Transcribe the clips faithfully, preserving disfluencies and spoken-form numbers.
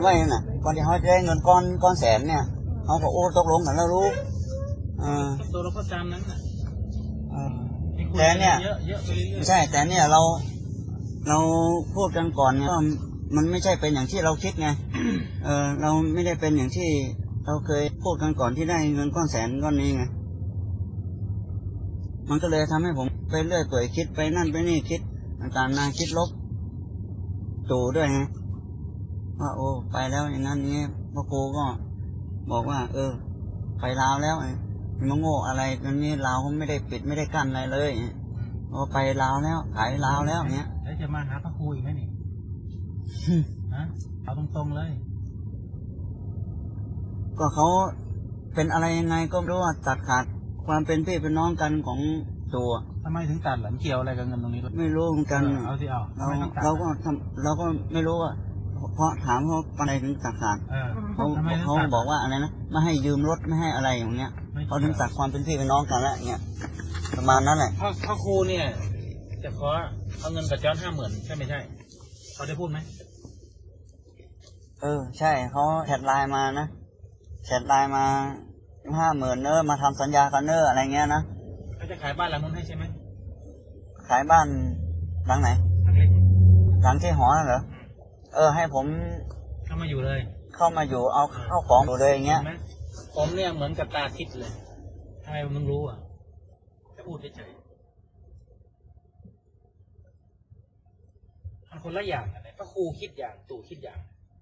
ว่าอย่างน่ะก่อนที่เขาจะได้เงินก้อนก้อนแสนเนี่ยเขาก็โอ้ตกลงกันแล้วรู้อ่าตัวเราก็ตามนั้นน่ะแต่เนี่ยไม่ใช่แต่เนี่ยเราเราพูดกันก่อนเนี่ยมันไม่ใช่เป็นอย่างที่เราคิดไงเออเราไม่ได้เป็นอย่างที่เราเคยพูดกันก่อนที่ได้เงินก้อนแสนก้อนนี้ไงมันก็เลยทำให้ผมไปเรื่อยเปื่อยคิดไปนั่นไปนี่คิดต่างๆนาคิดลบตู่ด้วยไงว่าโอ้ไปแล้วอย่างนั้นอย่างนี้พ่อครูก็บอกว่าเออไปลาวแล้วมันโง่อะไรตอนนี้ลาวเขาไม่ได้ปิดไม่ได้กั้นอะไรเลยโอ้ไปลาวแล้วขายลาวแล้วเนี้ยแล้วจะมาหาพ่อครูอีกไหมนี่ฮะเอาตรงๆเลยก็เขาเป็นอะไรยังไงก็รู้ว่าตัดขาดความเป็นพี่เป็นน้องกันของตัวทำไมถึงตัดหลังเกี่ยวอะไรกับเงินตรงนี้ไม่รู้เหมือนกันเอาสิเอาเราเราก็ทำเราก็ไม่รู้ว่าเพราะถามเขาอะไรถึงตัดขาดเขาเขาบอกว่าอะไรนะไม่ให้ยืมรถไม่ให้อะไรอย่างเงี้ยเขาถึงตัดความเป็นพี่เป็นน้องกันแล้วเงี้ยประมาณนั้นแหละพ่อพ่อครูเนี่ยจะขอเอาเงินกับจอนห้าหมื่นใช่ไม่ใช่เขาได้พูดไหมเออใช่เขาแชทไลน์มานะแชทไลน์มาห้าหมื่นเนอมาทำสัญญากันเนออะไรเงี้ยนะเขาจะขายบ้านหลังนู้นให้ใช่ไหมขายบ้านหลังไหนหลังที่หอเหรอเออให้ผมเข้ามาอยู่เลยเข้ามาอยู่เอาเข้าของอยู่เลยอย่างเงี้ยผมเนี่ยเหมือนกับตาทิพย์เลยทำไมมึงรู้อ่ะจะพูดเฉยๆมันคนละอย่างกันเลยพระครูคิดอย่างตู่คิดอย่าง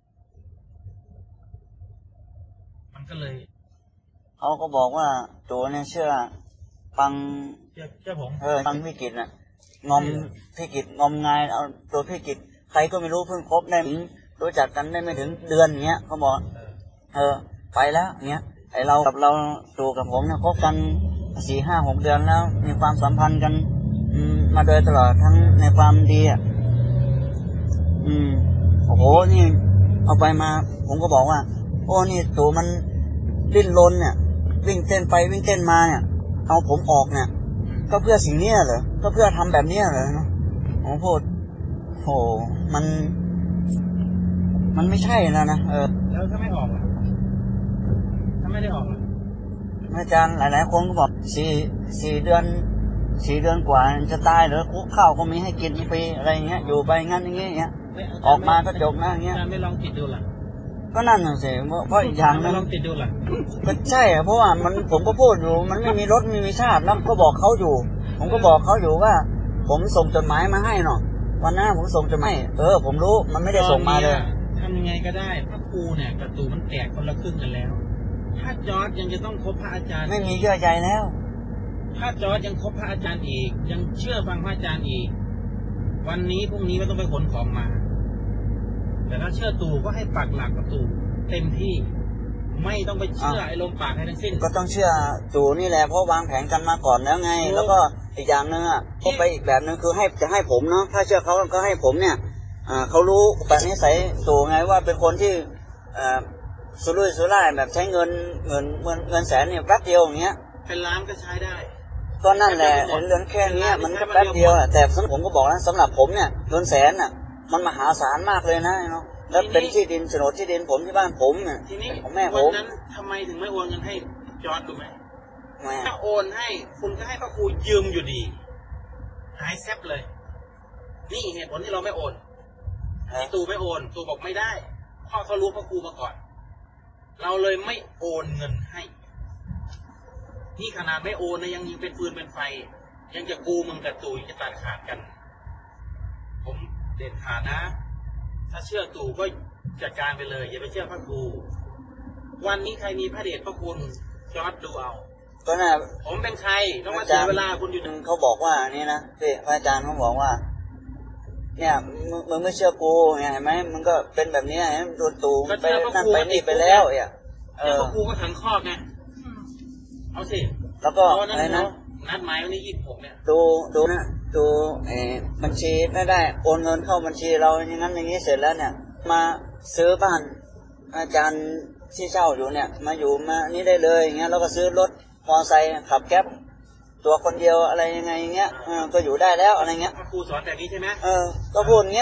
มันก็เลยเขาก็บอกว่าตัวเนี่ยเชื่อฟังเชื่อผมเออฟังพี่กิตน่ะงอมพี่กิตงอมงายเอาตัวพี่กิตใครก็ไม่รู้เพิ่งคบได้รู้จักกันได้ไม่ถึงเดือนเงี้ยเขาบอกเออไปแล้วเงี้ยไอเรากับเราตัวกับผมเนี่ยคบกันสี่ห้าหกเดือนแล้วมีความสัมพันธ์กันมาโดยตลอดทั้งในความดีอ่ะอืมโอ้โหนี่เอาไปมาผมก็บอกว่าโอ้นี่ตัวมันดิ้นรนเนี่ยวิ่งเต้นไปวิ่งเต้นมาเนี่ยเอาผมออกเนี่ยก็เพื่อสิ่งนี้เหรอก็เพื่อทำแบบนี้เหรอเนาะผมพูดโหมันมันไม่ใช่แล้วนะเออแล้วถ้าไม่ออกล่ะถ้าไม่ได้ออกล่ะอาจารย์หลายๆคนก็บอกสี่สี่เดือนสี่เดือนกว่าจะตายหรือคุกข้าวก็มีให้กินฟรีอะไรเงี้ยอยู่ไปงั้นอย่างเงี้ยออกมาก็จบนะอย่างเงี้ยไม่ลองติดดูล่ะก็นั่นน่ะสิเพราะอีกอย่างนึงลองติดดูล่ะก็ใช่เพราะว่ามันผมก็พูดอยู่มันไม่มีรถไม่มีชาติแล้วก็บอกเขาอยู่ผมก็บอกเขาอยู่ว่าผมส่งจดหมายมาให้เนาะวันหน้าผมส่งจดหมายเออผมรู้มันไม่ได้ส่งมาเลยทำยังไงก็ได้พระครูเนี่ยกับตู่มันแตกคนละครึ่งกันแล้วถ้าจอร์จยังจะต้องคบพระอาจารย์ไม่มีเชื่อใจแล้วถ้าจอร์จยังคบพระอาจารย์อีกยังเชื่อฟังพระอาจารย์อีกวันนี้พรุ่งนี้ไม่ต้องไปขนของมาแต่ถ้าเชื่อตู่ก็ให้ปักหลักกับตู่เต็มที่ไม่ต้องไปเชื่อไอ้ลมปากให้ทั้งสิ้นก็ต้องเชื่อตู่นี่แหละเพราะวางแผนกันมาก่อนแล้วไงแล้วก็อีกอย่างนึงอ่ะก็ไปอีกแบบนึงคือให้จะให้ผมเนาะถ้าเชื่อเขาก็ให้ผมเนี่ยอ่าเขารู้แบบนิสัยตู่ไงว่าเป็นคนที่อ่าสุรุ่ยสุร่ายแบบใช้เงินเงินเงินเงินแสนเนี่ยแป๊บเดียวอย่างเงี้ยเป็นล้านก็ใช้ได้ก็นั่นแหละเงินแค่นี้มันก็แป๊บเดียวอ่ะแต่สำหรับผมก็บอกนะสำหรับผมเนี่ยเงินแสนอ่ะมันมหาศาลมากเลยนะเนาะแล้วเป็นที่ดินโฉนดที่ดินผมที่บ้านผมเนี่ยของแม่ผมวันนั้นทำไมถึงไม่โอนเงินให้จอร์จดูไหมถ้าโอนให้คุณก็ให้พระครูยืมอยู่ดีหายแซบเลยนี่เหตุผลที่เราไม่โอนที่ตู่ไม่โอนตู่บอกไม่ได้พ่อเขารู้พระครูมาก่อนเราเลยไม่โอนเงินให้นี่ขนาดไม่โอนนะยังยิงเป็นฟืนเป็นไฟยังจะกูมึงกับตู่จะตัดขาดกันผมเด็ดขาดนะถ้าเชื่อตู่ก็จัดการไปเลยอย่าไปเชื่อพระครูวันนี้ใครมีพระเดชพระคุณจอร์จดูเอาก็น่ะผมเป็นใครต้องมาเสียเวลาคุณอยู่เขาบอกว่านี่นะที่พระอาจารย์เขาบอกว่าเนี่ยมึงไม่เชื่อกูเห็นไหมมึงก็เป็นแบบนี้ไงโดนตู่ไปนั่นไปนี่ไปแล้วเนี่ยเออพระครูก็ขังครอบไงเอาสิแล้วก็อะไรนะนัดหมายวันนี้ยี่สิบหกเนี่ยดูดูนะดูเออบัญชีไม่ได้โอนเงินเข้าบัญชีเราอย่างนั้นอย่างนี้เสร็จแล้วเนี่ยมาซื้อบ้านอาจารย์ที่เช่าอยู่เนี่ยมาอยู่มานี่ได้เลยอย่างเงี้ยแล้วก็ซื้อรถมอไซค์ขับแก๊ปตัวคนเดียวอะไรยังไงอย่างเงี้ยเออก็อยู่ได้แล้วอะไรเงี้ยครูสอนแบบนี้ใช่ไหมเออก็พูดเงี้ย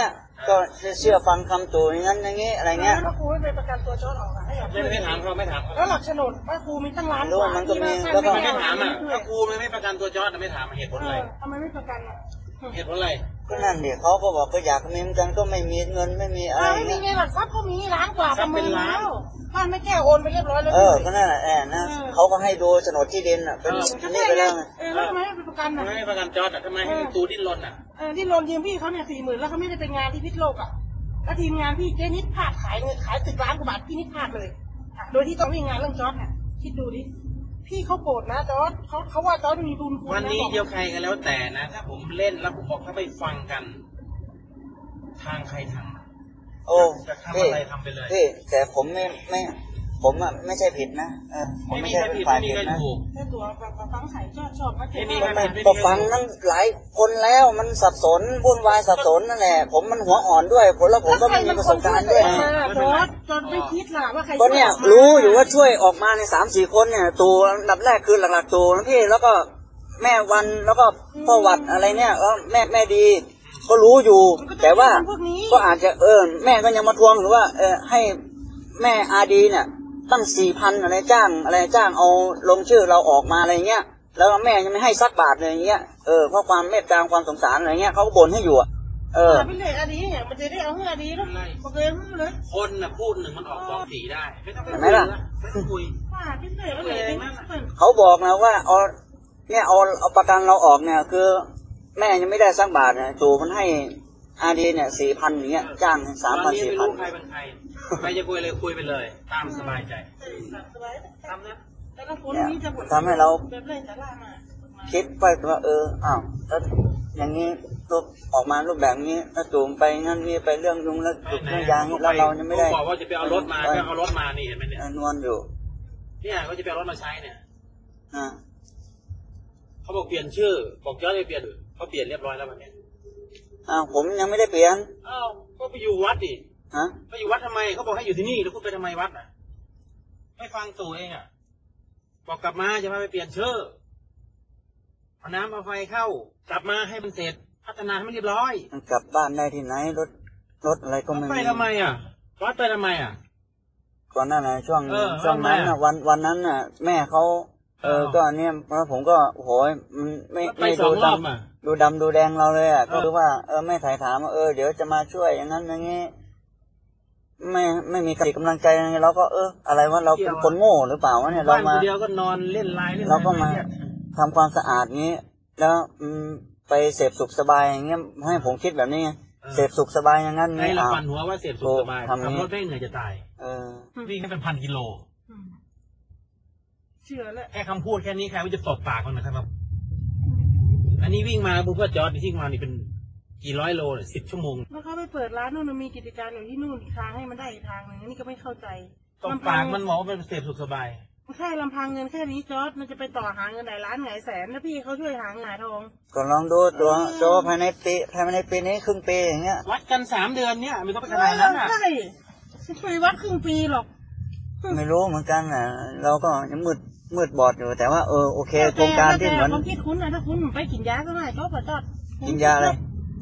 ก็เชื่อฟังคำตัวอย่างนั้นอย่างนี้อะไรเงี้ยพระครูไม่ไปประกันตัวจอร์จออกอ่ะให้ไม่ไม่ถามเขาไม่ถามแล้วหลักโฉนดพระครูมีตั้งล้านกว่ามันก็มีแล้วก็ไม่ถามอ่ะพระครูไม่ประกันตัวจอร์จไม่ถามเหตุผลอะไรทำไมไม่ประกันอ่ะเหตุผลอะไรก็นั่นเดี๋ยวเขาก็บอกก็อยากมีเหมือนกันก็ไม่มีเงินไม่มีอะไรไม่มีเงินหลักทรัพย์เขามีล้านกว่าประมาณแล้วบ้านไม่แก้โอนไปเรียบร้อยแล้วเออก็นั่นแหละแอนนะเขาก็ให้ดูโฉนดที่ดินอ่ะเป็นนี่ไปแล้วไงเออแล้วทำไมไม่ประกันอ่ะไม่ประกันจอร์จอ่ะทำไมให้ตูดิ้นรนอ่ะเออดิ้นรนยืมพี่เขาเนี่ยสี่หมื่นแล้วเขาไม่ได้เป็นงานที่พิษโลกอ่ะแล้วทีมงานพี่เจนิดพลาดขายเงินขายตึกล้านกว่าบาทพี่นิดพลาดเลยโดยที่ต้องวิ่งงานเรื่องจอร์จเนี่ยคิดดูดิพี่เขาโกรธนะจอร์จเขาเขาว่าจอร์จมีบุญคุณวันนี้เดียวใครกันแล้วแต่นะถ้าผมเล่นแล้วผมบอกถ้าไปฟังกันทางใครทางโอ้จะทำอะไรทำไปเลยพี่แต่ผมไม่ไม่ผมอ่ะไม่ใช่ผิดนะเออผมไม่ใช่ฝ่ายผิดนะแค่ตัวฟังไข่ชอบชอบมาเก็บก็ฟังนั่งหลายคนแล้วมันสับสนวุ่นวายสับสนนั่นแหละผมมันหัวอ่อนด้วยผมแล้วผมก็ไม่มีประสบการณ์ด้วยจอร์จจอร์จไม่คิดล่ะว่าใครก็เนี่ยรู้อยู่ว่าช่วยออกมาในสามสี่คนเนี่ยตัวดับแรกคือหลักๆตัวนะพี่แล้วก็แม่วันแล้วก็พ่อวัดอะไรเนี่ยก็แม่แม่ดีก็รู้อยู่แต่ว่าก็อาจจะเออแม่ก็ยังมาทวงหรือว่าเออให้แม่อาดีเนี่ยตั้งสี่พันอะไรจ้างอะไรจ้างเอาลงชื่อเราออกมาอะไรเงี้ยแล้วแม่ยังไม่ให้สักบาทเลยอย่างเงี้ยเออเพราะความเมตตาความสงสารอะไรเงี้ยเขาก็บ่นให้อยู่เออพี่เล็กอาดีเนี่ยมันจะได้เอาเงินอาดีแล้วโอเคเลยคนน่ะพูดหนึ่งมันออกสองสีได้ไม่ต้องไปคุยไม่ต้องคุยเขาบอกนะว่าเอาเนี่ยเอาเอาประกันเราออกเนี่ยคือแม่ยังไม่ได้สักบาทเนี่ยจู่มันให้อาดีเนี่ยสี่พันอย่างเงี้ยจ้างสามพันสี่พันใครเป็นใครใครจะคุยเลยคุยไปเลยตามสบายใจทำนะทำให้เราคิดไปว่าเอออ้าวแล้วอย่างนี้รูปออกมารูปแบบนี้ถ้าจูมไปงั้นนี่ไปเรื่องยุงแล้วจุดเรื่องยางแล้วเรายังไม่ได้บอกว่าจะไปเอารถมาก็เอารถมานี่เห็นไหมเนี่ยนวลอยู่เนี่ยเขาจะไปเอารถมาใช้เนี่ยอ่าเขาบอกเปลี่ยนชื่อบอกย้อนไปเปลี่ยนเขาเปลี่ยนเรียบร้อยแล้ววันนี้อ้าวผมยังไม่ได้เปลี่ยนอ้าวก็ไปอยู่วัดดิฮะไปอยู่วัดทำไมเขาบอกให้อยู่ที่นี่แล้วคุณไปทำไมวัดน่ะไม่ฟังตัวเองอ่ะบอกกลับมาจะมาไปเปลี่ยนชื่อเอาน้ำเอาไฟเข้ากลับมาให้มันเสร็จพัฒนาให้มันเรียบร้อยกลับบ้านได้ที่ไหนรถรถอะไรก็ไม่ไปทำไมอ่ะวัดไปทำไมอ่ะก่อนหน้าไหนช่วงช่วงนั้นอ่ะวันวันนั้นอ่ะแม่เขาเออก็เนี่ยแล้วผมก็โหยไม่ไม่ดูดำดูดำดูแดงเราเลยอ่ะก็คือว่าเออแม่ถ่ายถามว่าเออเดี๋ยวจะมาช่วยอย่างนั้นอย่างนี้ไม่ไม่มีกำลังใจอะไรเราก็เอออะไรว่าเราเป็นคนโง่หรือเปล่าวะเนี่ยเรามาเดียวก็นอนเล่นไลน์เราก็มาทำความสะอาดงี้แล้วไปเสพสุขสบายอย่างเงี้ยให้ผมคิดแบบนี้ไงเสพสุขสบายอย่างนั้นให้เราปั่นหัวว่าเสพสุขสบายขับรถได้เหนื่อยจะตายเออวิ่งให้เป็นพันกิโลเชื่อแล้วแค่คำพูดแค่นี้ใครมันจะตบปากมันนะครับอันนี้วิ่งมาเพื่อจอดที่มานี่เป็นกี่ร้อยโลเลยสิบชั่วโมงแล้วเขาไปเปิดร้านนู่นมันมีกิจการอยู่ที่นู่นอีกทางให้มันได้อีกทางหนึ่งนี่ก็ไม่เข้าใจตบปากมันบอกว่าเป็นเสพสุขสบายแค่ลำพังเงินแค่นี้จอร์จมันจะไปต่อหาเงินหลายล้านหลายแสนแล้วพี่เขาช่วยหาเงินหาทองก็ลองดูตัวตัวภายในปีภายในปีนี้ครึ่งปีอย่างเงี้ยวัดกันสามเดือนเนี้ยมันก็ไปขนาดนั้นอ่ะใช่ช่วยวัดครึ่งปีหรอกไม่รู้เหมือนกันอ่ะเราก็ยังมืดมืดบอดอยู่แต่ว่าเออโอเคโครงการที่เหมือนผมคิดคุ้นนะถ้าคุ้นไปกินยาก็ได้จอร์จจอร์จกินยาอะไร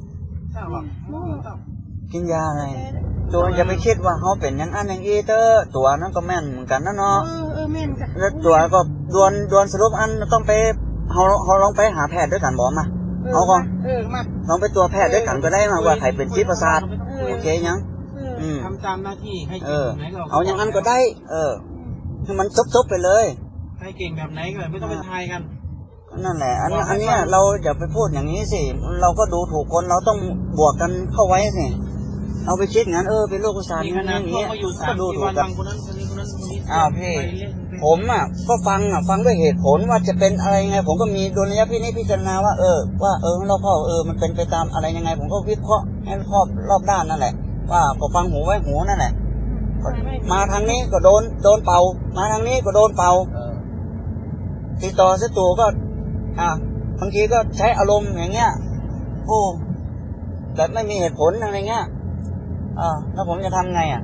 กินยาอะไรตัวอย่าไปคิดว่าเขาเป็นอย่างอันอย่างอีเตอร์ตัวนั้นก็แม่นเหมือนกันนะเนาะแล้วตัวก็ดวนดวนสรุปอันต้องไปเขาเขาลองไปหาแพทย์ด้วยกันบอกมาเขาก็ลองไปตัวแพทย์ด้วยกันก็ได้มาว่าใครเป็นจิตประสาทโอเคยังทำตามหน้าที่ให้เออเอาอย่างนั้นก็ได้เออให้มันซบๆไปเลยให้เก่งแบบไหนก็ไม่ต้องไปทายกันนั่นแหละอันอันนี้เราอย่าไปพูดอย่างนี้สิเราก็ดูถูกคนเราต้องบวกกันเข้าไว้สิเอาไปคิดงั้นเออเป็นโรคประสาทอย่างนี้ก็ดูถูกกันอ้าวพี่ผมอ่ะก็ฟังอ่ะฟังด้วยเหตุผลว่าจะเป็นอะไรไงผมก็มีดุลยพินิจพิจารณาว่าเออว่าเออเราพ่อเออมันเป็นไปตามอะไรยังไงผมก็วิเคราะห์ให้รอบรอบด้านนั่นแหละว่าก็ฟังหูไว้หูนั่นแหละมาทางนี้ก็โดนโดนเป่ามาทางนี้ก็โดนเป่าติดต่อเสียตัวก็อ่ะบางทีก็ใช้อารมณ์อย่างเงี้ยโอ้แต่ไม่มีเหตุผลอะไรเงี้ยอ่าแล้วผมจะทำไงอ่ะ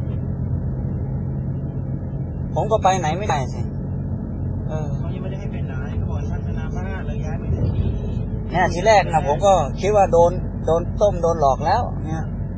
ผมก็ไปไหนไม่ได้สิเออเขายังไม่ได้ให้เป็นไหนเขาบอกท่านคณะพระราชเลยย้ายไปที่เนี่ยทีแรกนะผมก็คิดว่าโดนโดนต้มโดนหลอกแล้วเนี่ยผ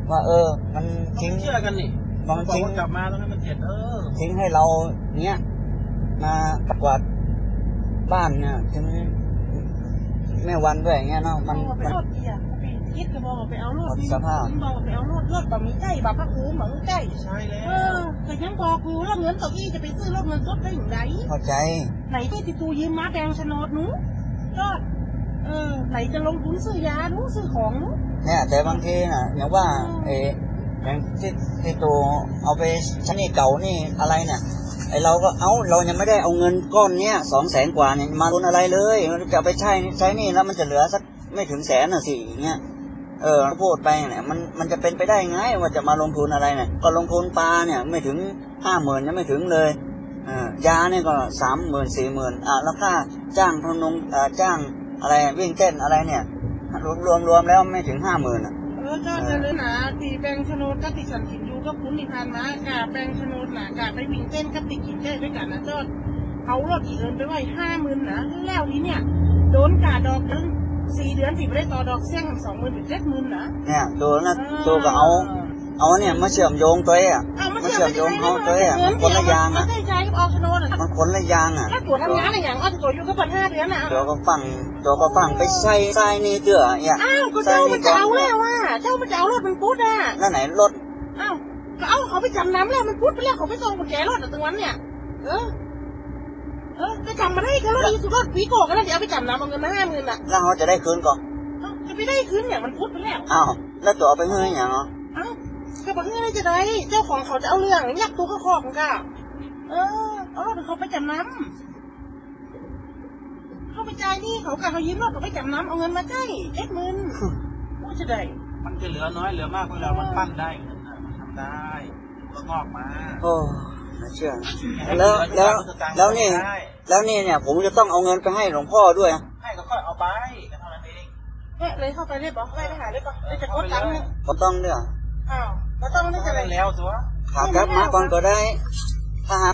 ว่าเออมันทิ้ทิ้งงเชื่อกันนี่มันบอกทิ้งว่ากลับมาตรงนั้นมันเจ็ดเออทิ้งให้เราเนี้ยมากวาดบ้านเนี่ยถึงแม่วันด้วยอย่างเงี้ยเนาะมันไปมันรถเกียร์ไปคิดก็บอกไปเอารถหมดสภาพบอกไปเอารถรถแบบมีใจแบบพระครูเหมือนใจใช่แล้เอวอแต่ยังบอกกูแล้วเงินต่อที่จะไปซื้อรถเงินสดได้อย่างไรเข้าใจไหนที่ติดตูยืมมาแดงโฉนดหนูก็เออไหนจะลงทุนซื้อยาหนูซื้อของหนูเนี่ยแต่บางทีน่ะอย่างว่าเอออย่างที่ที่ตัวเอาไปชั้นนี่เก่านี่อะไรเนี่ยไอเราก็เอาเรายังไม่ได้เอาเงินก้อนเนี้ยสองแสนกว่าเนี่ยมาลงอะไรเลยจะเอาไปใช้ใช้นี่แล้วมันจะเหลือสักไม่ถึงแสนน่ะสิอย่างเงี้ยเออพูดไปเนี่ยมันมันจะเป็นไปได้ไงว่าจะมาลงทุนอะไรเนี่ยก็ลงทุนปลาเนี่ยไม่ถึงห้าหมื่นยังไม่ถึงเลยเออยาเนี่ยก็สามหมื่นสี่หมื่นอ่ะแล้วค่าจ้างพนงอ่าจ้างอะไรวิ่งเต้นอะไรเนี่ยรวมรวมรวมแล้วไม่ถึงห้าหมื่นอ่ะเออก็จะเลยนะตีแบงโฉนดก็ติดสันติอยู่ก็คุ้นที่ผ่านมากาแบงโฉนดนะกาไปวิ่งเต้นก็ติดกินได้ด้วยกันนะจอดเอารถอีเอินไปไว้ห้าหมื่นนะแล้วทีเนี่ยโดนกาดอกนึงสี่เดือนที่ไม่ได้ต่อดอกเสี่ยงสองหมื่นถึงเจ็ดหมื่นนะเนี่ยตัวนะตัวก็เอาเอาเนี่ยมาเชื่อมโยงตัวเองอ่ะเอามาเชื่อมโยงเขาตัวเองอ่ะมันคนละยางอ่ะไม่ได้ใจกับออกโฉนดอ่ะมันคนละยางอ่ะถ้าตัวทำงานอะไรอย่างอ้อตัวอยู่ก็ปันห้าเดือนนะตัวก็ฟังตัวก็ฟังไปใส่ใส่นี่เตื้อเนี่ยอ้าวก็เจ้ามันจะเอาแล้วว่าเจ้ามันจะเอารถมันพุทธอ่ะนั่นไหนรถอ้าวก็เอาเขาไปจำนำแล้วมันพุทธไปแล้วเขาไปส่งกุญแจรถอ่ะตรงนั้นเนี่ยเออเออจะจำมาได้ก็รถอีสุรถปีโก้ก็แล้วเดี๋ยวเอาไปจำนำเอาเงินมาห้าหมื่นอ่ะแล้วเขาจะได้คืนก่อนจะไม่ได้คืนเนี่ยมันพุทธไปแล้วอ้าวแล้วตัวเอาไปเฮ้ยอย่างเนาะเอ้าก็บอกให้จะได้เจ้าของเขาจะเอาเรื่องยักตัวเขาคอกมันก็เออเอารถเขาไปจำนำเขาไปจ่ายนี่เขากะเขายืมรถเขาไปจำนำเอาเงินมาใช้เจ็ดหมื่นว่าจะได้มันจะเหลือน้อยเหลือมากเวลามันปั้นได้เงินน่ะมันทำได้ก็งอกมาโอ้ไม่เชื่อแล้วแล้วแล้วนี่แล้วนี่เนี่ยผมจะต้องเอาเงินไปให้หลวงพ่อด้วยให้ก็ค่อยเอาไปก็เท่านั้นเองเฮ้ยเลยเข้าไปเลยบอกไล่ไปหาเลยก่อนเลยจะกดตังค์เนี่ยก็ต้องเนี่ยอ้าวแล้วต้องนี่จะอะไรแล้วตัวขากลับมาก่อนก็ได้ถ้าหาก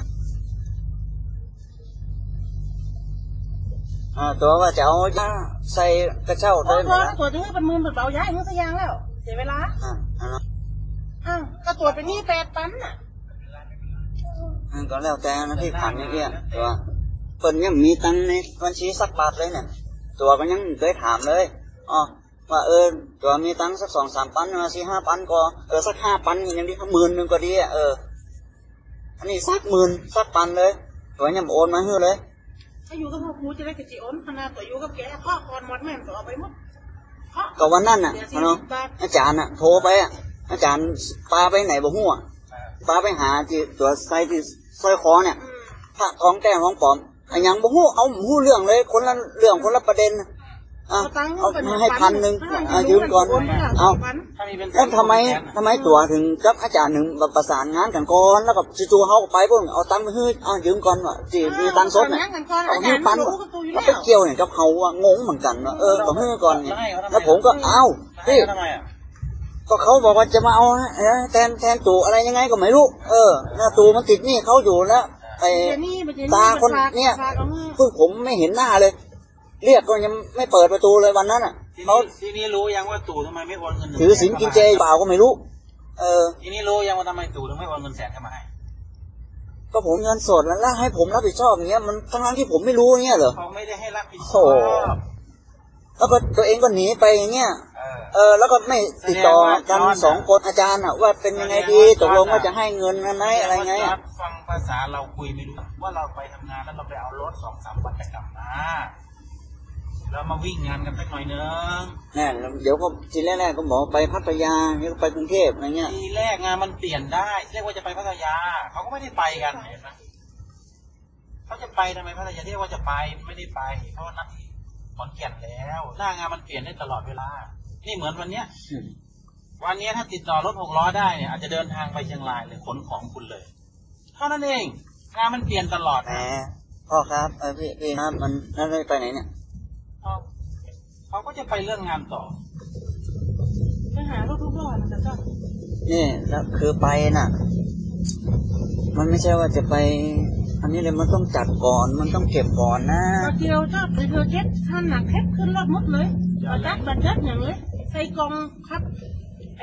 อ่าตัวว่าจะเอาใส่กระเช้าโอ้ได้ไหมตัวนะตัวถึงเป็นหมื่นเป็นเบาย้ายมือสยางแล้วเสียเวลาอ่าอ่าอ้าวก็ตรวจไปนี่แปดปันน่ะอ่าก็แล้วแต่นะพี่ผ่านอย่างเงี้ยตัวเพิ่นยังมีตังในบัญชีสักบาทเลยเนี่ยตัวก็ยังเคยถามเลยอ๋อว่าเออตัวมีตังสักสองสามปันมาสี่ห้าปันก็เออสักห้าปันอย่างนี้หมื่นหนึ่งก็ดีอ่ะเอออันนี้สักหมื่นสักปันเลยตัวยังโอนมาให้เลยถ้าอยู่กับพ่อครูจะได้กระจิโอนขนาดตัวอยู่กับแกข้อคอนมดแม่ตัวเอาไปหมดก็วันนั้นน่ะเนาะอาจารย์น่ะโทรไปอ่ะอาจารย์ปาไปไหนบ่หัวปาไปหาที่ตัวไซที่สร้อยคอเนี่ยพระของแก้ของปลอมไอ้ยังบ่หัวเอาหูเรื่องเลยคนละเรื่องคนละประเด็นอ่ะเอามาให้พันหนึ่งอ่ะยืมก่อนเอาแล้วทำไมทำไมตัวถึงกับอาจารย์หนึ่งประสานงานกันก่อนแล้วก็จู่ๆเขาไปพวกเอาตังค์ไปให้เอายืมก่อนว่ะจีมีตังค์สดเนี่ยเอาให้พันว่ะแล้วไปเกี่ยวเนี่ยกับเขาว่งงเหมือนกันว่ะเออก็ให้ก่อนเนี่ยแล้วผมก็เอาพี่ก็เขาบอกว่าจะมาเอาแทนแทนตู่อะไรยังไงก็ไม่รู้เออหน้าตู่มันติดนี่เขาอยู่แล้วไอ้ตาคนเนี่ยพวกผมไม่เห็นหน้าเลยเรียกก็ยังไม่เปิดประตูเลยวันนั้นอ่ะเขาทีนี้รู้ยังว่าตู่ทำไมไม่โอนเงินถือศีลกินเจเปล่าก็ไม่รู้เออทีนี้รู้ยังว่าทำไมตู่ถึงไม่โอนเงินแสนเข้ามาให้ก็ผมเงินสดแล้วแล้วให้ผมรับผิดชอบอย่างเงี้ยมันทั้งที่ผมไม่รู้เงี้ยเหรอเขาไม่ได้ให้รับผิดชโอ้อบแล้วก็ตัวเองก็หนีไปอย่างเงี้ยเออแล้วก็ไม่ติดต่อกันสองคนอาจารย์อ่ะว่าเป็นยังไงดีตกลงว่าจะให้เงินไหมอะไรไงฟังภาษาเราคุยไม่รู้ว่าเราไปทำงานแล้วเราไปเอารถสองสามวันจะกลับมาเรามาวิ่งงานกันสักหน่อยนึงเนี่ยเดี๋ยวก็ทีแรกๆก็บอกไปพัทยาเดี๋ยวไปกรุงเทพอะไรเงี้ยทีแรกงานมันเปลี่ยนได้เรียกว่าจะไปพัทยาเขาก็ไม่ได้ไปกันเห็นไหมเขาจะไปทำไมพัทยาเรียกว่าจะไปไม่ได้ไปเพราะนัดขอนแก่นแล้วหน้างานมันเปลี่ยนได้ตลอดเวลานี่เหมือนวันเนี้ยวันนี้ถ้าติดต่อรถหกล้อได้เนี่ยอาจจะเดินทางไปเชียงรายเลยขนของคุณเลยเท่านั้นเองงานมันเปลี่ยนตลอดแหมพ่อครับเออพี่พี่ครับมันนั่นไปไหนเนี่ยเขาก็จะไปเรื่องงานต่อไปหารถทุกรอบนะจ๊ะนี่แล้วคือไปน่ะมันไม่ใช่ว่าจะไปอันนี้เลยมันต้องจัดก่อนมันต้องเก็บก่อนนะเดียวถ้าไปเธอเจ็ดท่านหนักแคบขึ้นรถหมดเลยเอาจัดบัตรจัดอย่างเลยใส่กองครับไอ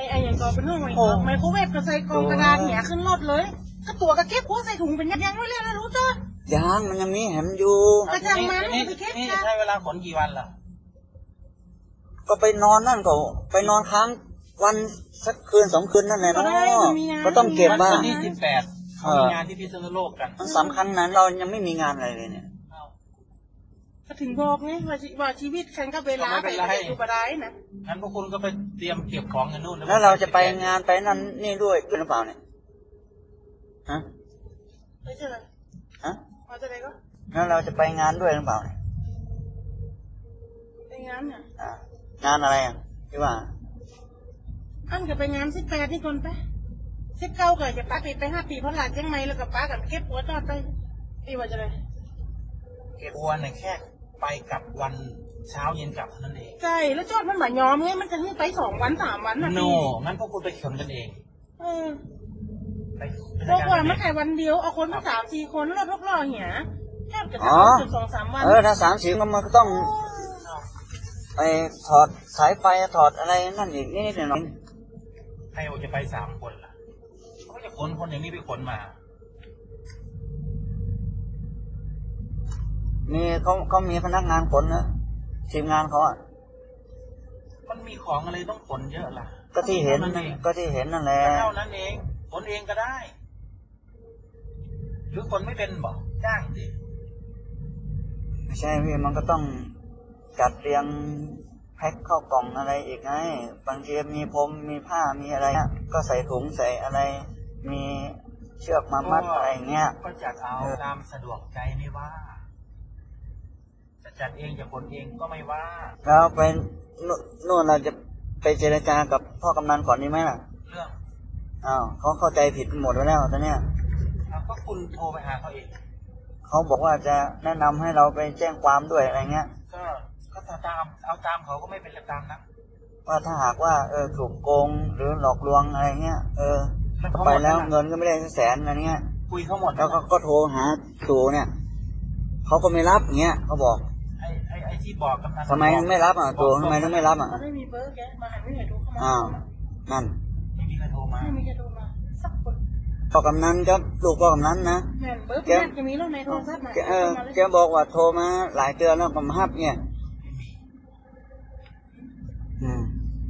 ไอ้อย่างก็เป็นเรื่องไมโครเวฟก็ใส่กล่องกระดาษแหนขึ้นรถเลยก็ตัวก็เก็บหัวใส่ถุงเป็นยังยังไม่เรียนรู้จ้ะยังมันยังมีแหมอยู่ก็จังมันนี่นี่ใช้เวลาขนกี่วันล่ะก็ไปนอนนั่นก็ไปนอนค้างวันสักคืนสองคืนนั่นแหละเนาะก็ต้องเก็บบ้างวันที่สิบแปดเขามีงานที่พิษณุโลกกันมันสำคัญนั้นเรายังไม่มีงานอะไรเลยเนี่ยก็ถึงบอกไงว่าว่าชีวิตแข่งกับเวลาไปอยู่บ่ได้นะงั้นพวกคุณก็ไปเตรียมเก็บของกันนู่นแล้วเราจะไปงานไปนั่นนี่ด้วยหรือเปล่าเนี่ยฮะไม่ใช่เลยฮะมาจะไหนก็แล้วเราจะไปงานด้วยหรือเปล่าเนี่ยไปงานเนี่ยงานอะไรอ่ะที่ว่าอันจะไปงานสิบแปดที่คนไปสิบเก้าเกิดจะป้าปีไปห้าปีเพราะหลานเชียงใหม่แล้วกับป้ากับเก็บหัวจอดไปปีว่าจะเลยเก็บหัวเนี่ยแค่ไปกับวันเช้าเย็นกลับนั่นเองใช่แล้วจอดมันหมายยอมไงมันจะให้ไปสองวันสามวันนะโนงั้นพวกคุณไปขนกันเองเออพวกว่ามันแค่วันเดียวเอาคนมาสามสี่คนแล้วพวกเราเหี้ยแค่จะทำจุดสองสามวันเออถ้าสามสี่มันก็ต้องไปถอดสายไฟถอดอะไรนั่นอีกนิดหน่อยใครจะไปสามคนล่ะเขาจะขนคนอย่างนี้ไปขนมามีเขาเขามีพนักงานขนนะทีมงานเขาอ่ะมันมีของอะไรต้องขนเยอะล่ะก็ที่เห็นนั่นก็ที่เห็นนั่นแหละเท่านั้นเองขนเองก็ได้หรือคนไม่เป็นบอกจ้างสิไม่ใช่พี่มันก็ต้องจัดเรียงแพ็คเข้ากล่องอะไรอีกไงบางทีมีพรมมีผ้ามีอะไรก็ใส่ถุงใส่อะไรมีเชือกมามัดอะไรเงี้ยก็จัดเอาตามสะดวกใจไม่ว่าจะจัดเองจะขนเองก็ไม่ว่าแล้วไปนู่นเราจะไปเจรจากับพ่อกำนันก่อนดีไหมล่ะเรื่องอ้าวเขาเข้าใจผิดหมดแล้วตอนเนี้ยก็คุณโทรไปหาเขาเองเขาบอกว่าจะแนะนำให้เราไปแจ้งความด้วยอะไรเงี้ยก็ก็ตามเอาตามเขาก็ไม่เป็นตามนะว่าถ้าหากว่าเออถูกโกงหรือหลอกลวงอะไรเงี้ยเออไปแล้วเงินก็ไม่ได้แสนอะไรเงี้ยคุยเขาหมดแล้วก็โทรหาตู่เนี่ยเขาก็ไม่รับเงี้ยเขาบอกไอ้ไอ้ไอ้ที่บอกกำนันทำไมไม่รับอ่ะตู่ทำไมถึงไม่รับอ่ะไม่มีเบอร์แกมาหันไม่เห็นโทรเข้ามาอ้าวนั่นไม่มีใครโทรมาไม่มีใครโทรมาสักคนพ่อกำนันครับลูกพ่อกำนันนะแกจะมีลูกในโทรศัพท์เออแกบอกว่าโทรมาหลายเดือนแล้วก็มาฮับเนี่ยอืม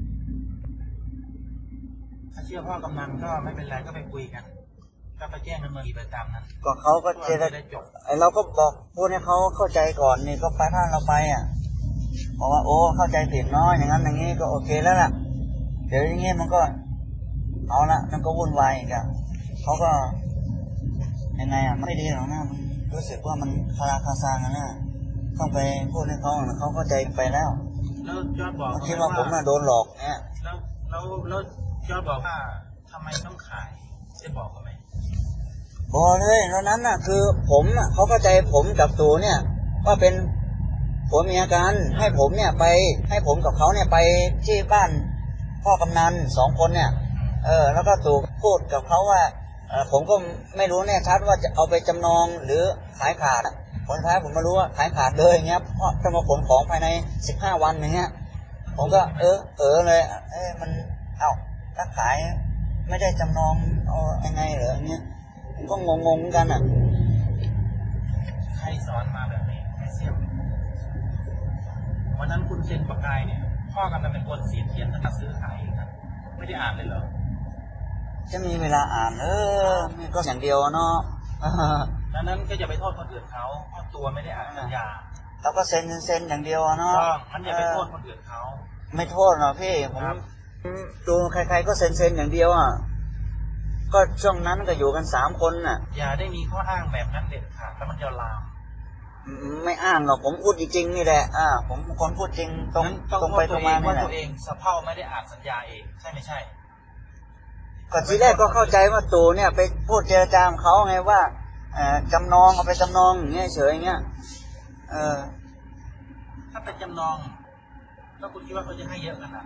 ถ้าเชื่อพ่อกำนันก็ไม่เป็นไรก็ไปคุยกันก็ไปแจ้งดำเนินคดีไปตามนั้นก็เขาก็เจรจาไอเราก็บอกพูดให้เขาเข้าใจก่อนนี่ก็ไปถ้าเราไปอ่ะบอกว่าโอ้เข้าใจผิดน้อยอย่างนั้นอย่างนี้ก็โอเคแล้วล่ะเดี๋ยวอย่างเงี้ยมันก็เอาละมันก็วุ่นวายอีกอ่ะเขาก็ยังไงอ่ะไม่ดีหรอกนะรู้สึกว่ามันคาราคาซังนะต้องไปพูดให้เขาเขาเข้าใจไปแล้วแล้วยอดบอกคิดว่าผมน่ะโดนหลอกเนี่ยแล้วแล้วแล้วยอดบอกว่าทำไมต้องขายจะบอกเขาไหมบอกเลยตอนนั้นน่ะคือผมน่ะเขาเข้าใจผมกับตู่เนี่ยว่าเป็นผัวเมียกันให้ผมเนี่ยไปให้ผมกับเขาเนี่ยไปที่บ้านพ่อกำนันสองคนเนี่ยเออแล้วก็ตู่พูดกับเขาว่าเออผมก็ไม่รู้แน่ชัดว่าจะเอาไปจำนองหรือขายขาดผลท้ายผมมารู้ว่าขายขาดเลยอย่างเงี้ยเพราะต้องมาขนของภายในสิบห้าวันอย่างเงี้ยผมก็เออเออเลยเอ้มันเอ้าถ้าขายไม่ได้จำนองเอายังไงเหรออย่างเงี้ยผมก็งงๆกันอ่ะใครสอนมาแบบนี้ให้เสียบวันนั้นคุณเซ็นประกายเนี่ยพ่อกำลังเป็นคนเสียเขียนตั้งซื้อขายนะไม่ได้อ่านเลยเหรอจะมีเวลาอ่านเออก็อย่างเดียวเนาะดังนั้นก็อย่าไปโทษคนอื่นเขาเพราะตัวไม่ได้อ่านสัญญาเราก็เซ็นเซ็นอย่างเดียวเนาะมันอย่าไปโทษคนอื่นเขาไม่โทษหรอกพี่ผมดูใครๆก็เซ็นเซ็นอย่างเดียวอ่ะก็ช่วงนั้นก็อยู่กันสามคนน่ะอย่าได้มีข้ออ้างแบบนั้นเด็ดขาดแล้วมันจะลามไม่อ้างหรอกผมพูดจริงๆนี่แหละอ่าผมคนพูดจริงตรงตรงไปตรงมาว่าตัวเองสะเพร่าไม่ได้อ่านสัญญาเองใช่ไม่ใช่ก็ทีแรกก็เข้าใจว่าตู่เนี่ยไปพูดเจรจาเขาไงว่าจำนองเอาไปจำนองอย่างเงี้ยเฉยอย่างเงี้ยเออถ้าเป็นจำนองแล้วคุณคิดว่าเขาจะให้เยอะขนาดไหน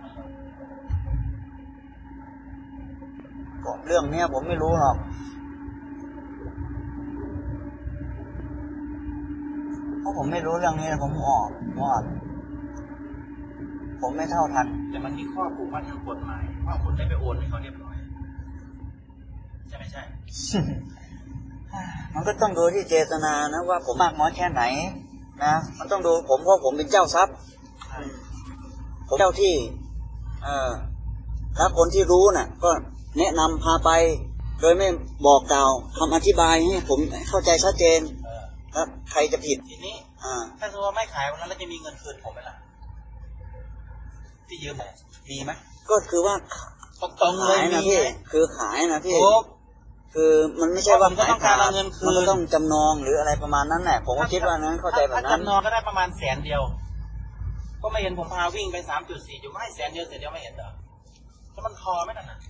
เรื่องเนี้ยผมไม่รู้หรอกเพราะผมไม่รู้เรื่องนี้ผมออกออกผมไม่เท่าทันแต่มันมีข้อผูกมัดทางกฎหมายว่าคุณได้ไปโอนให้เขาเรียบร้อยใช่ไหมใช่มันก็ต้องดูที่เจตนานะว่าผมมากน้อยแค่ไหนนะมันต้องดูผมเพราะผมเป็นเจ้าทรัพย์ผมเจ้าที่เออแล้วคนที่รู้น่ะก็แนะนำพาไปโดยไม่บอกกล่าวคำอธิบายให้ผมเข้าใจชัดเจนแล้วใครจะผิดทีนี้อ่าถ้าสมมติว่าไม่ขายวันนั้นแล้วจะมีเงินคืนผมไหมล่ะที่ยืมมีไหมก็คือว่าตรงๆเลยนะพี่คือขายนะพี่คือมันไม่ใช่ว่าขายขาดมันก็ต้องจำนองหรืออะไรประมาณนั้นแหละผมก็คิดว่านั้นเข้าใจแบบนั้นถ้าจำนองก็ได้ประมาณแสนเดียวก็ไม่เห็นผมพาวิ่งไปสามจุดสี่อยู่ไม่แสนเดียวเสร็จเดียวไม่เห็นเหรอแล้วมันพอไหมนั่นน่ะ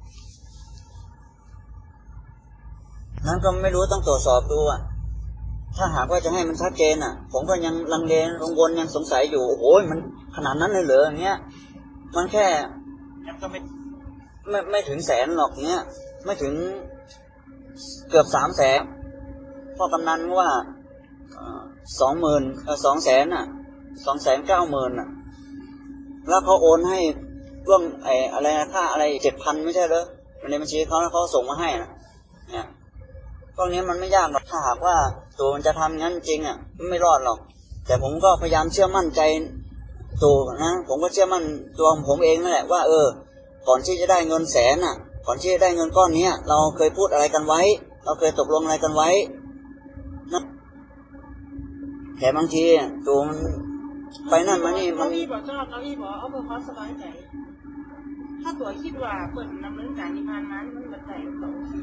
นั้นก็ไม่รู้ต้องตรวจสอบดูอ่ะถ้าหากว่าจะให้มันชัดเจนอ่ะผมก็ยังลังเลกังวลยังสงสัยอยู่โอ้ยมันขนาดนั้นเลยเหรออย่างเงี้ยมันแค่ยังก็ไม่ไม่ไม่ถึงแสนหรอกเงี้ยไม่ถึงเกือบสามแสนพ่อกำนันว่าสองหมื่นสองแสนอ่ะสองแสนเก้าหมื่นอ่ะแล้วเขาโอนให้ร่วมไอ้อะไรค่าอะไรเจ็ดพันไม่ใช่เหรอในบัญชีเขาเขาส่งมาให้นะเนี่ยพวกนี้มันไม่ยากหรอกถ้าหากว่าตัวมันจะทำงั้นจริงอ่ะไม่รอดหรอกแต่ผมก็พยายามเชื่อมั่นใจตัวนะผมก็เชื่อมั่นตัวผมเองนั่นแหละว่าเออก่อนที่จะได้เงินแสนอ่ะก่อนที่จะได้เงินก้อนนี้เราเคยพูดอะไรกันไว้เราเคยตกลงอะไรกันไว้นะแต่บางทีตัวมันไปนั่นมานี่มันมีบอกเจ้าเจ้าที่บอกเอาเพื่อความสบายใจถ้าตัวคิดว่าเปิดดำเนินการที่ผ่านมามันแบบไหนต่อที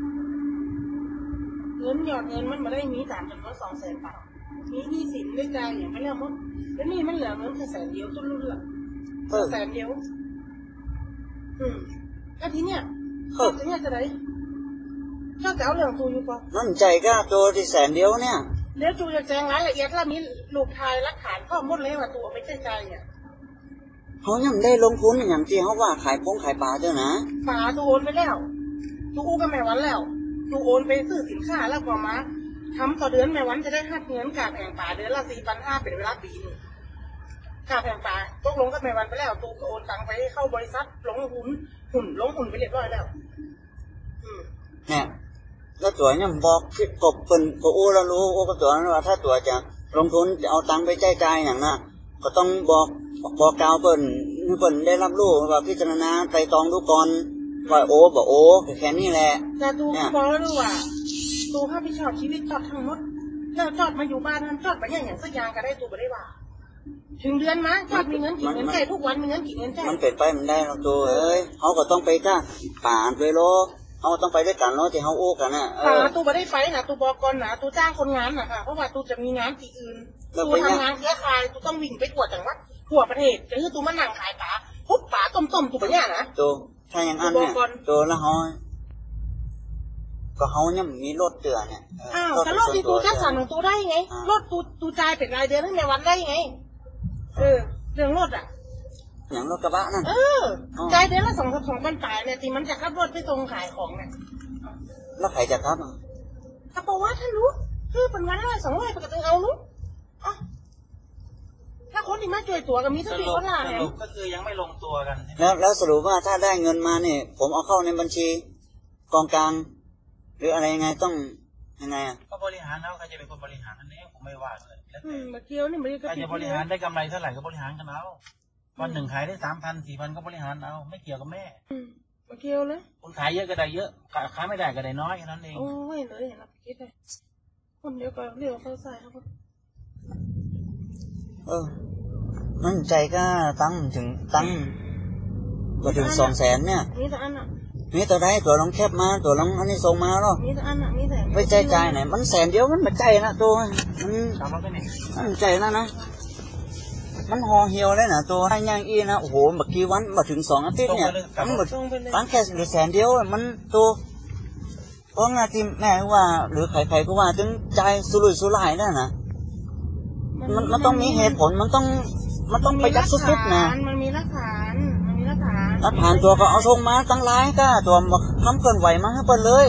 เงินหยอดเงินมันมาได้มีตามจำนวนสองแสนบาทมีหนี้สินด้วยใจอย่างไม่เรื่องมั้งแล้วนี่มันเหลือเงินแค่แสนเดียวต้นรุ่นละแสนเดียวอืมแล้วทีเนี้ยเขาทีเนี้ยจะไหนเจ้าจะเอาเรื่องตูอยู่ปะนั่นใจก็ตัวที่แสนเดียวเนี่ยเดี๋ยวตูจะแจ้งรายละเอียดแล้วมีลูกชายรักฐานข้อมูลเลยว่าตัวไม่ใช่ใจเนี่ยเขายังได้ลงทุนอย่างที่เขาว่าขายพงขายปลาเจ้านะปลาตูโอนไปแล้วตูอู้กันแม่วันแล้วตูโอนไปซื้อสินค้าแล้วพอมาทำต่อเดือนแม่วันจะได้หักเงินกาแผงปลาเดือนละสี่พันห้าเป็นเวลาปีนึงกาแผงปลาตกลงกับแม่วันไปแล้วตูโอนตังไปเข้าบริษัทลงหุ้นหุ่นลงหุ่นไปเรียบร้อยแล้วเนี่ยแล้วตัวเนี่ยบอกคิดกบเป็นก็อู้แล้วรู้อู้ก็ตัวนั้นว่าถ้าตัวจะลงทุนจะเอาตังไปใช้จ่ายอย่างน่ะก็ต้องบอกบอกกล่าวเปิ่นเปิ่นได้รับรู้ว่าพิจารณาไตรตรองดูก่อนว่าโอ้บอกโอ้แค่นี้แหละแต่ตูบอกแล้วรู้ว่าตูถ้าพี่ชอบชีวิตจอดทั้งหมดแล้วจอดมาอยู่บ้านนั้นจอดไปอย่างอย่างสักอย่างก็ได้ตูไม่ได้ว่าถึงเดือนมั้งจอดมีเงินกี่เงินใจทุกวันมีเงินกี่เงินใจมันเป็นไปมันได้หรอกตัวเอ้ยเขาก็ต้องไปก้าป่านไปโลเขาต้องไปด้วยกันเนาะที่เขาโอ้กันน่ะป่าตูไม่ได้ไปนะตูบอกก่อนนะตูจ้างคนงานนะค่ะเพราะว่าตูจะมีงานที่อื่นตูทำงานเครือข่ายตูต้องวิ่งไปทั่วจังหวัดทั่วประเทศจะคือตูมานั่งขายป่าพุบป่าต้มต้มตูไปเนี่ยนะตัวถ้าอย่างนั้นเนี่ยตัวละห้อยก็เขาเนี่ยมีรถเตือนเนี่ยอ้าวแต่รถที่ตูจ้างสั่งของตูได้ไงรถตูตูจ่ายเป็นรายเดือนให้แม่วันได้ไงเออเรื่องรถอ่ะอย่างรถกระบะนั่นเออใจเดือนละสองสองพันจ่ายเนี่ยที่มันจะขับรถไปตรงขายของเนี่ยแล้วใครจะขับอ่ะถ้าบอกว่าท่านรู้คือเป็นวันละสองร้อยปกติเอารู้อ่ะถ้าคนที่มาช่วยตัวก็มีทุกทีคนละเนี่ยก็คือยังไม่ลงตัวกันแล้วแล้วสรุปว่าถ้าได้เงินมาเนี่ยผมเอาเข้าในบัญชีกองกลางหรืออะไรยังไงต้องยังไงอ่ะก็บริหารเอาใครจะเป็นคนบริหารนั่นเองผมไม่ว่าเลยอืมมาเกี่ยวนี่ไม่ได้ใครจะบริหารได้กำไรเท่าไหร่ก็บริหารกันเอาวันหนึ่งขายได้สามพันสี่พันก็บริหารเอาไม่เกี่ยวกับแม่มาเกี่ยวเลยคนขายเยอะก็ได้เยอะขายไม่ได้ก็ได้น้อยแค่นั้นเองโอ้ยเลยเห็นรับคิดเลยคนเดียวก็เรียกเขาใส่ครับเออนั่นใจก็ตั้งถึงตั้งก็ถึงสองแสนเนี่ยมีแต่อันอ่ะมีตัวใดตัวลองแคบมาตัวลองอันนี้ส่งมาหรอมีแต่อันอ่ะมีแต่ไปใจใจไหนมันแสนเดียวมันไม่ใจนะตัวมันมันใจนะนะมันห่อเหี่ยวเลยนะตัวให้ย่างอีนะโอ้โหเมื่อกี้วันมาถึงสองอาทิตย์เนี่ยมันหมดตั้งแค่เหลือแสนเดียวมันตัวเพราะงานที่แม่ว่าหรือใครๆก็ว่าถึงใจสุรุ่ยสุร่ายนั่นนะมันมันต้องมีเหตุผลมันต้องมันต้องไปยัดสุดๆนะมันมีหลักฐานมันมีหลักฐานหลักฐานตัวก็เอาส่งมาตั้งร้ายก็ตัวทำเกินไหวมาให้เปิดเลยเอ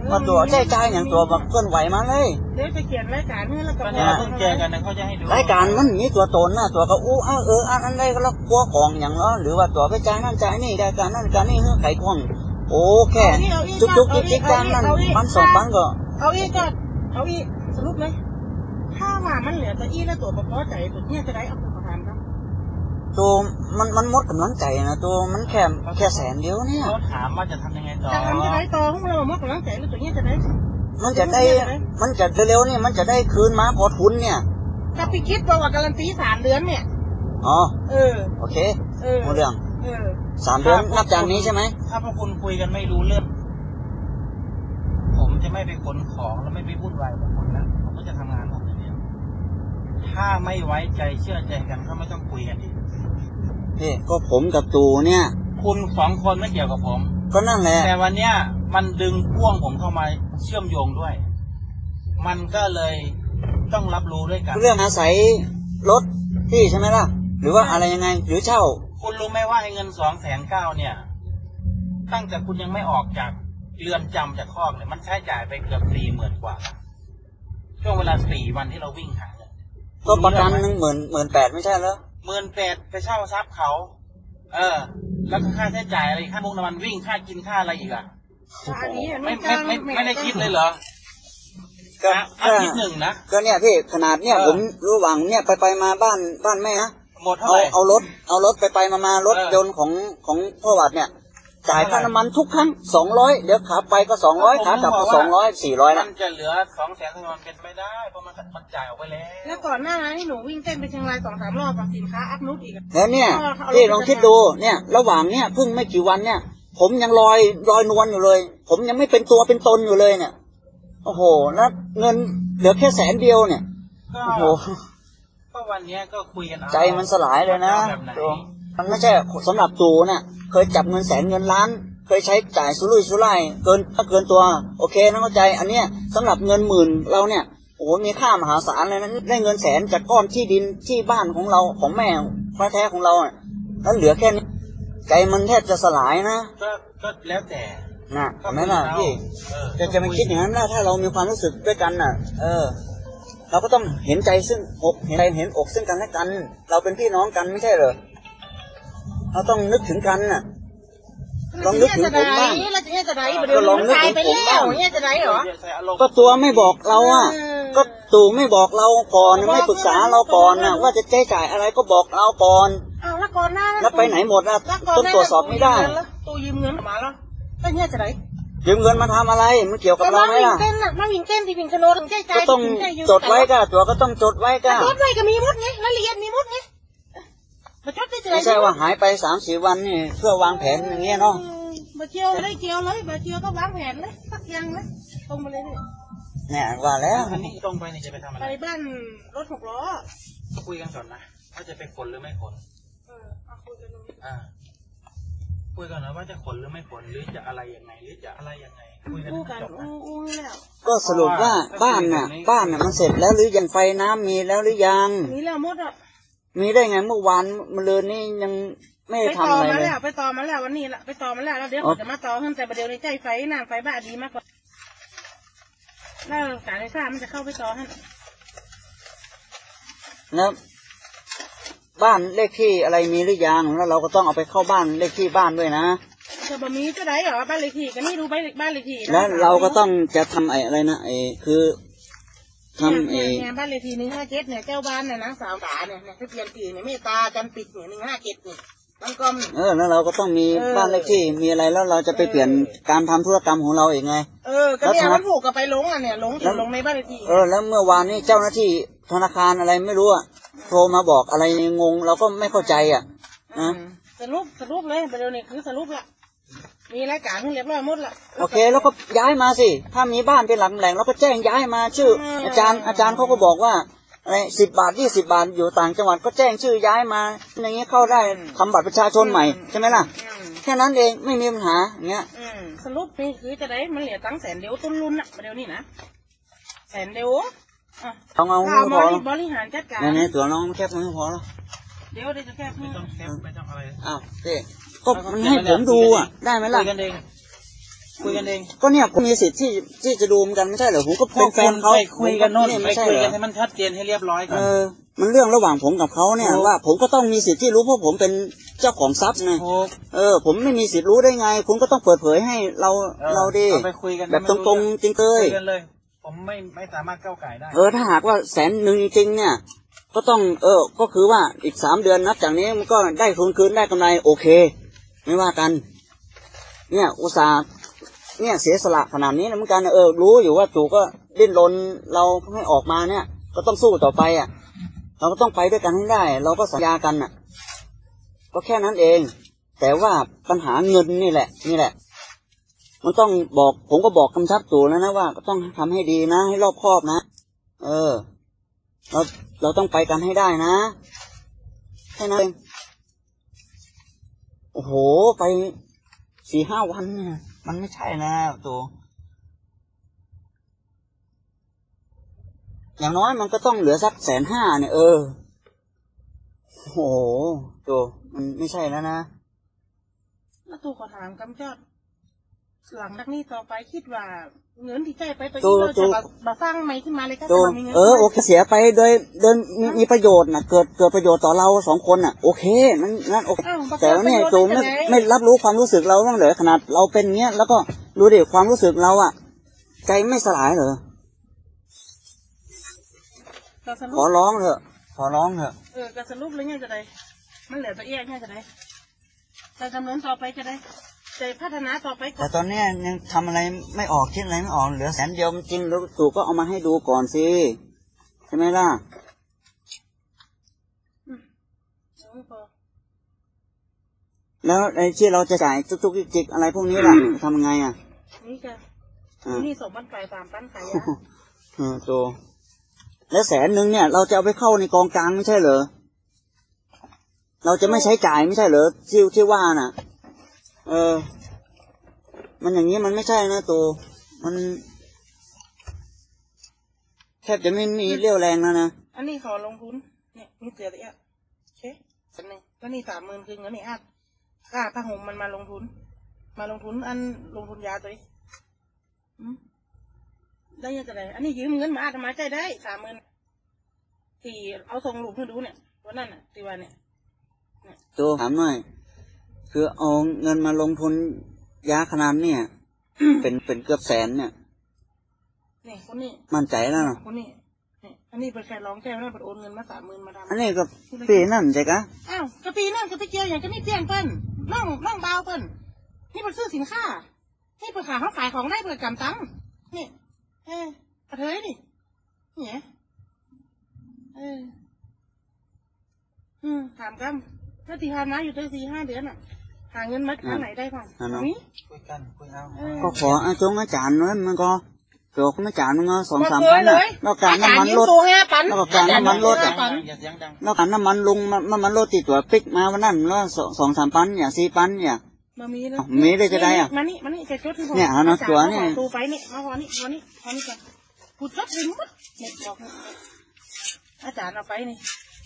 มาตัวใจใจอย่างตัวแบบเคลื่อนไหวมาเลยเดี๋ยวจะเขียนรายการนี่แล้วก็ก็เนี่ยเพิ่งเจอกันนะเขาจะให้ดูรายการมันมีตัวตนนะตัวก็อู้อ้าเอออันนั้นได้ก็แล้วกลัวของอย่างเนาะหรือว่าตัวไปจ่ายนั่นจ่ายนี่รายการนั่นการนี่เฮ้ยไขควงโอ้แค่จุกจุกจิกจิกกันนั่นพันสองพันก็เอาอีกก็เอาอีกสรุปเลยถ้าว่ามันเหลือตัวอีแล้วตัวพอใจตัวเนี้ยจะได้เอาประทานครับตัวมันมันหมดกำลังใจนะตัวมันแค่แค่แสนเดียวเนี่ยเขาถามว่าจะทำยังไงต่อจะทำจะได้ต่อของเราหมดกำลังใจแล้วตัวเนี้ยจะได้มันจะได้มันจะเร็วๆนี่มันจะได้คืนมาพอทุนเนี่ยถ้าพี่คิดว่าว่าการันตีสามเดือนเนี่ยอ๋อเออโอเคเออหมดเรื่องเออสามเดือนนับจากนี้ใช่ไหมถ้าพวกคุณคุยกันไม่รู้เรื่องผมจะไม่ไปขนของแล้วไม่ไปวุ่นวายกับคนนะผมก็จะทำงานผมอย่างเดียวถ้าไม่ไว้ใจเชื่อใจกันก็ไม่ต้องคุยกันดิพี่ก็ผมกับตูเนี่ยคุณสองคนไม่เกี่ยวกับผมก็นั่นแหละแต่วันเนี้ยมันดึงพ่วงผมเข้ามาเชื่อมโยงด้วยมันก็เลยต้องรับรู้ด้วยกันเรื่องอาศัยรถที่ใช่ไหมล่ะหรือว่าอะไรยังไงหรือเช่าคุณรู้ไหมว่าไอ้เงินสองแสนเก้าเนี่ยตั้งแต่คุณยังไม่ออกจากเรือนจำจากคอกเนี่ยมันใช้จ่ายไปเกือบสี่หมื่นกว่าช่วงเวลาสี่วันที่เราวิ่งหาเงินก็ประกันหนึ่งหมื่นหมื่นแปดไม่ใช่เหรอหมื่นแปดไปเช่าทรัพย์เขาเออแล้วก็ค่าใช้จ่ายอะไรค่ามุกน้ำมันวิ่งค่ากินค่าอะไรอีกอ่ะไม่ไม่ไม่ไม่ได้คิดเลยเหรอก็อาทิตย์หนึ่งนะก็เนี่ยพี่ขนาดเนี่ยผมรู้หวังเนี่ยไปไปมาบ้านบ้านแม่ฮะหมดเท่าไหร่เอารถเอารถไปไปมามารถยนต์ของของพ่อวัดเนี่ยจ่ายค่าน้ำมันทุกครั้งสองร้อยเดี๋ยวขาไปก็สองร้อยขากลับก็สองร้อยสี่ร้อยนะมันจะเหลือสองแสนมันเป็นไปได้เพราะมันมันจ่ายออกไปแล้วแล้วก่อนหน้านั้นที่หนูวิ่งเต้นไปเชียงรายสองสามรอบกับสินค้าอัพนุชอีกแล้วเนี่ยพี่ลองคิดดูเนี่ยระหว่างเนี่ยเพิ่งไม่กี่วันเนี่ยผมยังลอยลอยนวลอยู่เลยผมยังไม่เป็นตัวเป็นตนอยู่เลยเนี่ยโอ้โหแล้วเงินเหลือแค่แสนเดียวเนี่ยโอ้โหก็วันนี้ก็คุยกันใจมันสลายเลยนะมันไม่ใช่สำหรับตูเนี่ยเคยจับเงินแสนเงินล้านเคยใช้จ่ายสุรุ่ยสุร่ายเกินถ้าเกินตัวโอเคนะเข้าใจอันเนี้ยสำหรับเงินหมื่นเราเนี่ยโอ้โหมีค่ามหาศาลเลยนะได้เงินแสนจากก้อนที่ดินที่บ้านของเราของแม่แท้ๆของเราอ่ะแล้วเหลือแค่นี้ใจมันแทบจะสลายนะก็ก็แล้วแต่นะไม่ล่ะพี่จะจะไม่คิดอย่างนั้นนะถ้าเรามีความรู้สึกด้วยกันน่ะเออเราก็ต้องเห็นใจซึ่งอกเห็นใจเห็นอกซึ่งกันและกันเราเป็นพี่น้องกันไม่ใช่เหรอเราต้องนึกถึงกันน่ะลองนึกถึงผมบ้างก็ลองนึกถึงผมบ้างก็ตัวไม่บอกเราอ่ะก็ตู่ไม่บอกเราก่อนไม่ปรึกษาเราก่อนนะว่าจะใช้จ่ายอะไรก็บอกเราก่อนอ้าวแล้วก่อนหน้าแล้วไปไหนหมดอ่ะต้องตรวจสอบไม่ได้ตู่ยืมเงินมาแล้วก็เนี่ยจะไหนยืมเงินมาทำอะไรมันเกี่ยวกับเราไหมล่ะมาวิ่งเต้นน่ะมาวิ่งเต้นที่วิ่งชโนดใกล้ๆก็ต้องจดไว้ก็ตัวก็ต้องจดไว้ก็จดไว้ก็มีมดไงรายละเอียดมีมดไงไม่ใช่ว่าหายไปสามสี่วันนี่เพื่อวางแผนอย่างเงี้ยเนาะมาเที่ยวได้เที่ยวเลยมาเที่ยวก็วางแผนเลยสักอย่างเลยตรงไปเลยเนี่ยว่าแล้วอันนี้ตรงไปนี่จะไปทำอะไรไปบ้านรถหกล้อคุยกันก่อนนะว่าจะไปขนหรือไม่ขนเออคุยกันตรงนี้อ่าคุยกันนะว่าจะขนหรือไม่ขนหรือจะอะไรยังไงหรือจะอะไรยังไงคุยกันจบนะก็สรุปว่าบ้านน่ะบ้านน่ะมันเสร็จแล้วหรือยังไฟน้ำมีแล้วหรือยังมีแล้วหมดอ่ะมีได้ไงเมื่อวานมะรืนนี่ยังไม่ทำอะไรเลยไปต่อมาแล้ววันนี้ละไปต่อมาแล้วแล้วเดี๋ยวเขาจะมาต่อขึ้นแต่ประเดี๋ยวในใจไฟน้ำไฟบ้าดีมากกว่าแล้วการไฟฟ้ามันจะเข้าไปต่อให้แล้วบ้านเลขที่อะไรมีหรือยังแล้วเราก็ต้องเอาไปเข้าบ้านเลขที่บ้านด้วยนะจะบ่มีจะได้เหรอบ้านเลขที่ก็นี่ดูบ้านบ้านเลขที่แล้วเราก็ต้องจะทำไอ้อะไรนะไอ้คือทำเองบ้านเลขที่หนึ่งห้าเจ็ดเนี่ยเจ้าบ้านเนี่ยนางสาวตาเนี่ยเนี่ยที่เปลี่ยนปีเนี่ยเมตตาจันปิดเนี่ยหนึ่งห้าเจ็ดเนี่ยมันก็เออแล้วเราก็ต้องมีบ้านเลขที่มีอะไรแล้วเราจะไปเปลี่ยนการทำธุรกรรมของเราเองไงเออก็เนี่ยมันผูกกับไปลงอ่ะเนี่ยลงถึงลงในบ้านเลขที่เออแล้วเมื่อวานนี้เจ้าหน้าที่ธนาคารอะไรไม่รู้อ่ะโทรมาบอกอะไรงงเราก็ไม่เข้าใจอ่ะนะสรุปสรุปเลยประเดี๋ยวนี้คือสรุปละมีรายการเรียบร้อยหมดละโอเคแล้วก็ย้ายมาสิถ้ามีบ้านเป็นหลักแหล่งเราก็แจ้งย้ายมาชื่ออาจารย์อาจารย์เขาก็บอกว่าอะไรสิบบาทยี่สิบบาทอยู่ต่างจังหวัดก็แจ้งชื่อย้ายมาอย่างเงี้ยเข้าได้ทำบัตรประชาชนใหม่ใช่ไหมล่ะแค่นั้นเองไม่มีปัญหาอย่างเงี้ยสรุปนี่คือจะได้มันเหลือตั้งแสนเดียวต้นรุ่นอะเดี๋ยวนี้นะแสนเดียวเอาเอาพอแล้วบริหารจัดการเนี่ยตัวน้องแคบมือพอแล้วเดี๋ยวเดี๋ยวจะแคบไม่ต้องแคบไม่ต้องอะไรอ้าวเจ๊ก็มันให้ผมดูอ่ะได้ไหมล่ะคุยกันเองก็เนี่ยผมมีสิทธิ์ที่ที่จะดูเหมือนกันไม่ใช่เหรอผมก็เป็นแฟนเขาไปคุยกันโน่นไปคุยกันให้มันชัดเจนให้เรียบร้อยก่อนเออมันเรื่องระหว่างผมกับเขาเนี่ยว่าผมก็ต้องมีสิทธิ์ที่รู้เพราะผมเป็นเจ้าของทรัพย์ไงเออผมไม่มีสิทธิ์รู้ได้ไงคุณก็ต้องเปิดเผยให้เราเราดิแบบตรงๆจริงเลยผมไม่ไม่สามารถก้าวไก่ได้เออถ้าหากว่าแสนหนึ่งจริงเนี่ยก็ต้องเออก็คือว่าอีกสามเดือนนับจากนี้มันก็ได้ทุนคืนได้กำไรโอเคไม่ว่ากันเนี่ยอุตส่าห์เนี่ยเสียสละขนาดนี้นะเหมือนกันเออรู้อยู่ว่าจู่ก็ดิ้นรนเราให้ออกมาเนี่ยก็ต้องสู้ต่อไปอ่ะเราก็ต้องไปด้วยกันให้ได้เราก็สัญญากันอ่ะก็แค่นั้นเองแต่ว่าปัญหาเงินนี่แหละนี่แหละมันต้องบอกผมก็บอกกำชับตู่แล้วนะว่าก็ต้องทำให้ดีนะให้รอบคอบนะเออเราเราต้องไปกันให้ได้นะแค่นั้นเองโอ้โหไปสี่ห้าวันเนี่ยมันไม่ใช่นะตู่อย่างน้อยมันก็ต้องเหลือสักแสนห้าเนี่ยเออโอ้โหตู่มันไม่ใช่แล้วนะแล้วตู่ขอถามกำจัดหลังจากนี้ต่อไปคิดว่าเงินที่ใจไปตัวนี้เราจะมาสร้างใหม่ขึ้นมาเลยก็จะมีเงินเออโอเคเสียไปโดยโดยมีประโยชน์นะเกิดเกิดประโยชน์ต่อเราสองคนน่ะโอเคนั่นนั่นโอเคแต่เนี่ยตู่ไม่ไม่รับรู้ความรู้สึกเราบ้างเหรอขนาดเราเป็นเงี้ยแล้วก็รู้ดิความรู้สึกเราอ่ะใจไม่สลายเหรอขอร้องเถอะขอร้องเถอะเออกระสรุปเลยเนี่ยจะได้มันเหลือตัวเองเนี่ยจะได้จะดำเนินต่อไปจะได้จะพัฒนาต่อไปแต่ตอนนี้ยังทำอะไรไม่ออกคิดอะไรไม่ออกเหลือแสนเดียวจริงแล้วตู่ก็เอามาให้ดูก่อนสิใช่ไหมล่ะแล้วไอ้ที่เราจะจ่ายทุกๆจิกอะไรพวกนี้ล่ะทำไงอ่ะนี่ค่ะนี่สองพันไปสามพันขายอ่ะเออตู่แล้วแสนหนึ่งเนี่ยเราจะเอาไปเข้าในกองกลางไม่ใช่เหรอเราจะไม่ใช้จ่ายไม่ใช่เหรอที่ที่ว่าน่ะเออมันอย่างนี้มันไม่ใช่นะตัวมันแทบจะไม่มีเรี่ยวแรงแล้วนะอันนี้ขอลงทุนเนี่ยนี่เสียเลยอ่ะโอเคสักหนึ่งแล้วนี่สามหมื่นคือเงินนี่อัดค่าผ้าห่มมันมาลงทุนมาลงทุนอันลงทุนยาตัวนี้ได้ยังไงได้อันนี้ยืมเงินมาอาจจะมาใจได้สามหมื่นตีเอาส่งลูกให้ดูเนี่ยวันนั้นอ่ะตีวันเนี่ยตัวถามหน่อยคือเอาเงินมาลงทุนยาขนาดเนี่ย เป็นเป็นเกือบแสนเนี่ยนี่คนนี้มั่นใจแล้วเนาะคนนี้นี่อันนี้เป็นแค่ร้องแก้วนั่นเป็นโอนเงินมาสามหมื่นมาทำอันนี้ก็ปีนั่นใช่กะอ้าวก็ปีนั่นก็ไปเกี่ยวอย่างก็นี่เพี้ยนเปิ้ลน้องน้องเบาเปิ้ลนี่เป็นซื้อสินค้านี่เป็นขายเขาขายของได้เปิดกำตั้งนี่เออกระเทยดิเนี่ยเอออืมถามกันถ้าตีหามาอยู่ได้สี่ห้าเดือนอ่ะหาเงินมาทางไหนได้บ้างนี่คุยกันคุยเอาก็ขออาจงอาจารย์นั่นมันก็เดี๋ยวเขาไม่จ่ายมึงสองสามพันอ่ะแล้วการน้ำมันลดแล้วก็การน้ำมันลดอ่ะแล้วการน้ำมันลงน้ำมันลดติดตัวปิกมาวันนั้นแล้วสองสองสามพันเนี่ยสี่พันเนี่ยมามีนะมีได้จะได้อ่ะมานี่มานี่จะชดที่ผมเนี่ยเอาหน้าตัวนี่ตูไปนี่มาพอนี่พอนี่พอนี่กันพูดชดถึงมั้ยเนี่ยบอกอาจารย์เอาไปนี่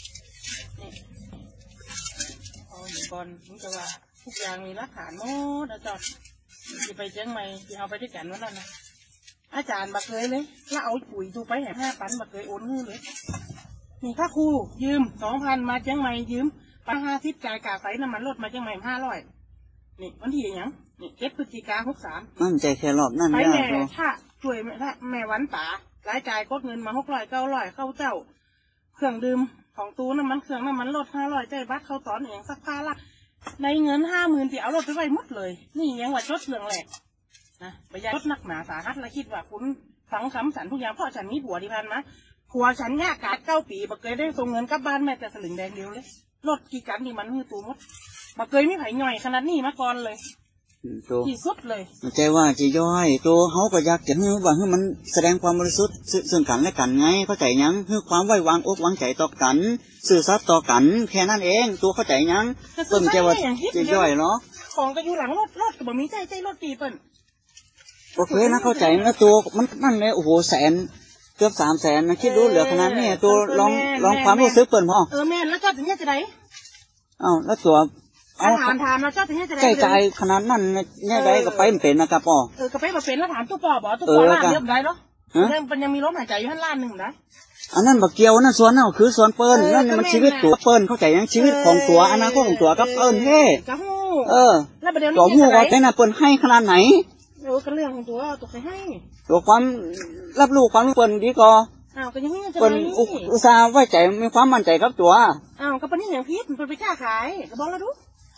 ก่อนผมจะว่าทุกอย่างมีหลักฐานหมดอาจารย์จะไปเชียงใหม่จะเอาไปด้วยกันวันนั้นนะอาจารย์บักเคยเลยแล้วเอาปุ๋ยดูไปแห่ห้าปันบักเคยโอนให้เลยนี่ค่าครูยืมสองพันมาเชียงใหม่ยืมไปห้าสิบจ่ายกาไฟน้ำมันรถมาเชียงใหม่ห้าร้อยนี่วันที่ยังนี่เก็บพฤศจิกาหกสามมั่นใจแค่รอบนั่นไปแม่ถ้าช่วยถ้าแม่วันป่ารายจ่ายกดเงินมาหกร้อยเก้าร้อยเข้าเจ้าเครื่องดื่มของตู้น้ำมันเครื่องน้ำมันลดห้าร้อยใจบัตรเขาตอนเองสักผ้าละในเงินห้าหมื่นที่เอารถไปไว้หมดเลยนี่ยังว่าชดเรื่องแหลกนะไปยัดชดนักหนาสาหัสและคิดว่าคุณฟังคำสันทุกอย่างเพราะฉันมีผัวที่พันมาผัวฉันยากกาดเก้าปีบักเคยได้ส่งเงินกลับบ้านแม่แต่สลึงแดงเดียวเลยรถกี่กันที่มันคือตู้หมดบักเคยไม่ไผ่หน่อยขนาดนี้มาก่อนเลยที่สุดเลยใจว่าจะย่อยตัวเขาก็อยากจะให้ว่าให้มันแสดงความบริสุทธิ์ซึ่งกันและกันไงเข้าใจยังให้ความไว้วางอกวางใจต่อกันสื่อสัตย์ต่อกันแค่นั้นเองตัวเข้าใจยังเปิ้นใจว่าจะย่อยเนาะของก็อยู่หลังรถรถก็บ่มีใจใจรถปีเปิ้นโอเคนะเข้าใจนะตัวมันนั่นเลยโอ้โหแสนเกือบสามแสนนะคิดดูเหลือขนาดนี้ตัวลองลองความรู้สึกเปิ้นพอเออแม่แล้วก็ถึงจะได้อ้าวแล้วตัวเถามถามนะเจ้าที่ให้จะได้ใจใจขนาดนั้นเนี่ยได้ก็ไปเป็นนะครับป่อเออก็ไปมาเป็นแล้วถามตู้ปอบอกตู้ปอล้านเดียวได้เนาะมันยังมีลมหายใจอยู่ท่านล้านหนึ่งนะอันนั้นบักเกียวนั่นส่วนนั่นคือส่วนเปิ้ลนั่นมันชีวิตตัวเปิ้ลเข้าใจยังชีวิตของตัวอนาคตของตัวกับเปิ้ลเฮ้เออตัวหูก็เป็นนะเปิ้ลให้ขนาดไหนเออก็เรื่องของตัวตัวใครให้ตัวความรับรู้ความรู้เปิ้ลดีก็อ้าวก็ยังเปิ้ลอุตส่าห์ไว้ใจมีความมั่นใจกับตัวอ้าวก็เป็นอย่างพิษมันไปกล้าขายก็บอกแล้วดู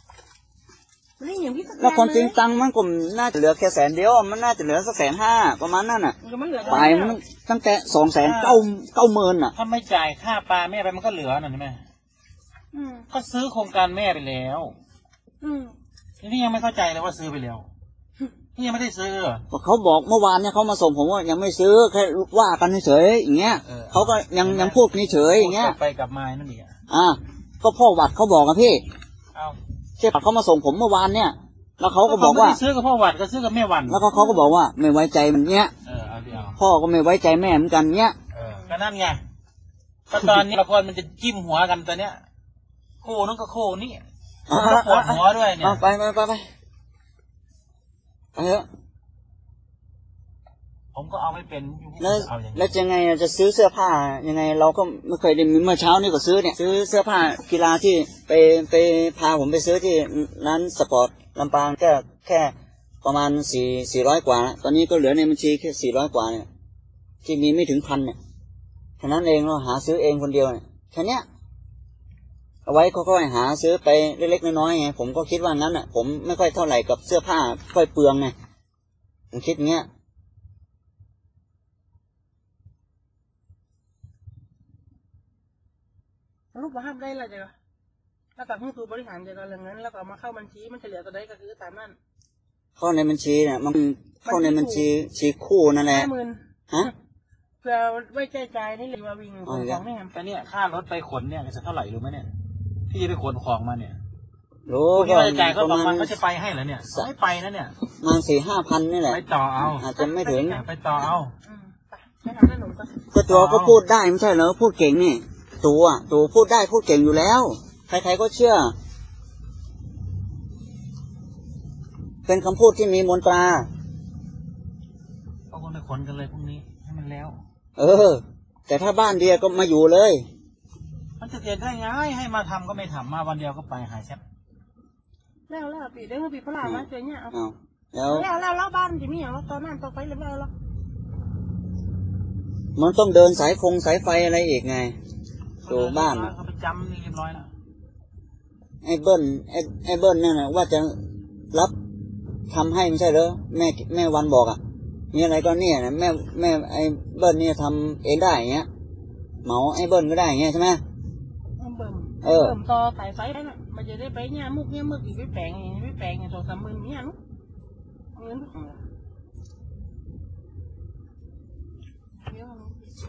แล้วความจริงตังมันกลุ่มน่าจะเหลือแค่แสนเดียวมันน่าจะเหลือสักแสนห้าประมาณนั้นน่ะไปมันตั้งแต่สองแสนเก้าเก้าหมื่นอ่ะถ้าไม่จ่ายค่าปลาแม่ไปมันก็เหลือน่ะใช่ไหมก็ซื้อโครงการแม่ไปแล้วนี่ยังไม่เข้าใจเลยว่าซื้อไปแล้วนี่ยังไม่ได้ซื้อเขาบอกเมื่อวานเนี่ยเขามาส่งผมว่ายังไม่ซื้อแค่ว่ากันเฉยอย่างเงี้ยเขาก็ยังยังพูดเฉยอย่างเงี้ยไปกับไม้นั่นเองอ่าก็พ่อวัดเขาบอกอะพี่เชฟเขามาส่งผมเมื่อวานเนี่ยแล้วเขาก็บอกว่าซื้อกับพ่อวัดก็ซื้อกับแม่วันแล้วก็เขาก็บอกว่าไม่ไว้ใจมันเนี้ยพ่อก็ไม่ไว้ใจแม่เหมือนกันเนี้ยก็นั่นไงก็ตอนนี้ละครมันจะจิ้มหัวกันตอนเนี้ยโค้นั่นก็โค้นี่ปวดหัวด้วยเนี่ยไปไปไปไปไปเถอะผมก็เอาไม่เป็นแล้วแล้วยังไงจะซื้อเสื้อผ้ายังไงเราก็ไม่เคยได้เมื่อเช้านี่ก็ซื้อเนี่ยซื้อเสื้อผ้ากีฬาที่ไปไปพาผมไปซื้อที่ร้านสปอร์ตลำปางแค่แค่ประมาณสี่สี่ร้อยกว่าตอนนี้ก็เหลือในบัญชีแค่สี่ร้อยกว่าเนี่ยที่มีไม่ถึงพันเนี่ยแค่นั้นเองเราหาซื้อเองคนเดียวเนี่ยแค่เนี้ยเอาไว้ค่อยๆหาซื้อไปเล็กๆน้อยๆไงผมก็คิดว่างั้นอ่ะผมไม่ค่อยเท่าไหร่กับเสื้อผ้าค่อยเปลืองไงผมคิดเงี้ยลูกมาห้ามได้อะไรจ้ะแล้วกับผู้ตูบริหารจะก็เรื่องนั้นแล้วก็มาเข้าบัญชีมันเฉลี่ยตัวใดก็คือตามนั้นเข้าในบัญชีเนี่ยมันเข้าในบัญชีชีคู่นั่นแหละฮะเพื่อไว้ใจใจนี่เลยว่าวิ่งของนี่แต่เนี่ยค่ารถไปขนเนี่ยจะเท่าไหร่รู้ไหมเนี่ยที่จะไปขนของมาเนี่ยรู้ก็จ่ายก็ประมาณเขาจะไปให้เหรอเนี่ยไม่ไปนะเนี่ยมาสี่ห้าพันนี่แหละไปต่อเอาอาจจะไม่ถึงไปต่อเอาก็ตัวก็พูดได้ไม่ใช่เหรอพูดเก่งนี่ตัวตัวพูดได้พูดเก่งอยู่แล้วใครๆก็เชื่อเป็นคำพูดที่มีมนตราก็คนไปขนกันเลยพรุ่งนี้ให้มันแล้วเออแต่ถ้าบ้านเดียวก็มาอยู่เลยมันจะเสียได้ไงให้มาทำก็ไม่ทำมาวันเดียวก็ไปหายแซ่บแล้วแล้วปีเด้อปีพลามาเจอเนี่ยเอาแล้วแล้วแล้วแล้วบ้านที่มีอย่างว่าตอนนั้นตอนไฟแล้วแล้วมันต้องเดินสายฟงสายไฟอะไรอีกไงตัวบ้านเขาไปจำนี่เรียบร้อยแล้วไอ้เบิ้ลไอ้ไอ้เบิ้ลนั่นแหละว่าจะรับทำให้ไม่ใช่เหรอแม่แม่วันบอกอ่ะมีอะไรก็เนี่ยนะแม่แม่ไอ้เบิ้ลเนี่ยทำเองได้อย่างเงี้ยเหมาไอ้เบิ้ลก็ได้อย่างเงี้ยใช่ไหมเออต่อสายไฟได้น่ะมันจะได้ไปเนี่ยมุกเนี่ยมึกอีกไปแปลงไปแปลงตัวสามหมื่นเนี่ยนุ๊กเงินโถ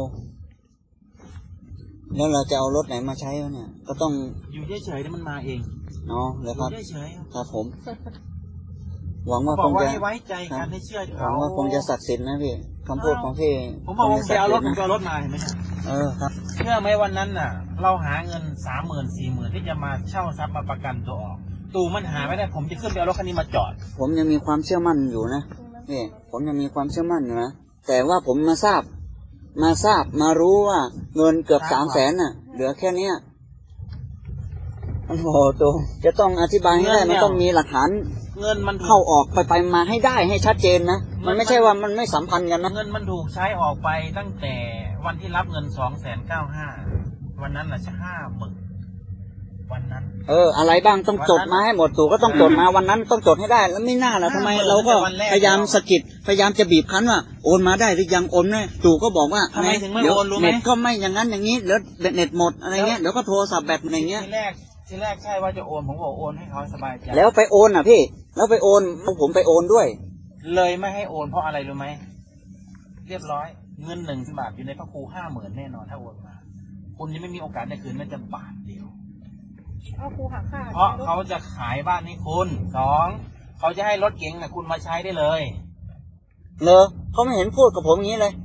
แล้วเราจะเอารถไหนมาใช้เนี่ยก็ต้องอยู่เฉยๆนี่มันมาเองเนาะเลยครับเฉยๆครับผมหวังว่าคงจะไว้ใจกันให้เชื่อหวังว่าคงจะศักดิ์สิทธิ์นะพี่คำพูดของพี่ผมบอกว่าจะเอารถผมจะเอารถมาเห็นไหมเออครับเชื่อไหมวันนั้นน่ะเราหาเงินสามหมื่นสี่หมื่นที่จะมาเช่าทรัพย์มาประกันตัวออกตู่มันหาไม่ได้ผมจะขึ้นไปเอารถคันนี้มาจอดผมยังมีความเชื่อมั่นอยู่นะนี่ผมยังมีความเชื่อมั่นอยู่นะแต่ว่าผมมาทราบมาทราบมารู้ว่าเงินเกือบสามแสนน่ะเหลือแค่เนี้ยโอ้โหตัวจะต้องอธิบายให้ได้มันต้องมีหลักฐานเงินมันเข้าออกไปไปมาให้ได้ให้ชัดเจนนะมันไม่ใช่ว่ามันไม่สัมพันธ์กันนะเงินมันถูกใช้ออกไปตั้งแต่วันที่รับเงินสองแสนเก้าห้าวันนั้นน่ะจะห้าหมื่นวันนั้นเอออะไรบ้างต้องจดมาให้หมดตู่ก็ต้องจดมาวันนั้นต้องจดให้ได้แล้วไม่น่าล่ะทำไมเราก็พยายามสะกิดพยายามจะบีบคั้นว่าโอนมาได้หรือยังโอนเนี่ยตู่ก็บอกว่าทำไมถึงไม่โอนรู้ไหมเน็ตก็ไม่อย่างนั้นอย่างนี้เดี๋ยวเน็ตหมดอะไรเงี้ยเดี๋ยวก็โทรศัพท์แบบอะไรเงี้ยทีแรกทีแรกใช่ว่าจะโอนผมบอกโอนให้เขาสบายใจแล้วไปโอนอ่ะพี่แล้วไปโอนผมไปโอนด้วยเลยไม่ให้โอนเพราะอะไรรู้ไหมเรียบร้อยเงินหนึ่งบาทอยู่ในพระครูห้าหมื่นแน่นอนถ้าโอนมาคุณยังไม่มีโอกาสได้คืนแม้แต่บาทเดียวเพราะเขาจะขายบ้านให้คุณสองเขาจะให้รถเก๋งนะคุณมาใช้ได้เลยเลอเขาไม่เห็นพูดกับผมอย่างนี้เลย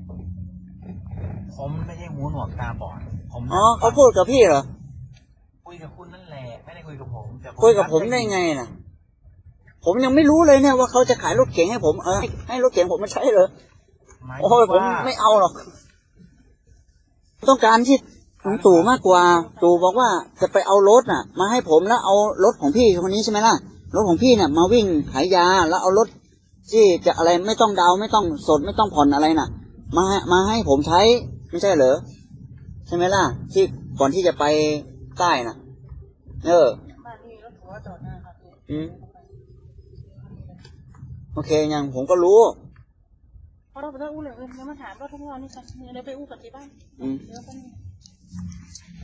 ผมไม่ใช่หูหนวกตาบอดผมอ๋อเขาพูดกับพี่เหรอคุยกับคุณนั่นแหละไม่ได้คุยกับผมแต่คุยกับผมได้ไงน่ะ ผมยังไม่รู้เลยเนี่ยว่าเขาจะขายรถเก๋งให้ผมเออให้ให้รถเก๋งผมมาใช้เลยโอ้ยผมไม่เอาหรอกต้องการที่ของตู่มากกว่าตู่บอกว่าจะไปเอารถน่ะมาให้ผมแล้วเอารถของพี่คนนี้ใช่ไหมล่ะรถของพี่เนี่ยมาวิ่งขายยาแล้วเอารถที่จะอะไรไม่ต้องดาวไม่ต้องสดไม่ต้องผ่อนอะไรน่ะมามาให้ผมใช้ไม่ใช่เหรอใช่ไหมล่ะที่ก่อนที่จะไปใต้น่ะเออบ้านนี้รถหัวจอดหน้าครับอืมโอเคยังผมก็รู้พอเราไปอู้เลยเออเดี๋ยวมาถามว่าทุกวันนี้ค่ะเดี๋ยวไปอู้กับที่บ้านอืม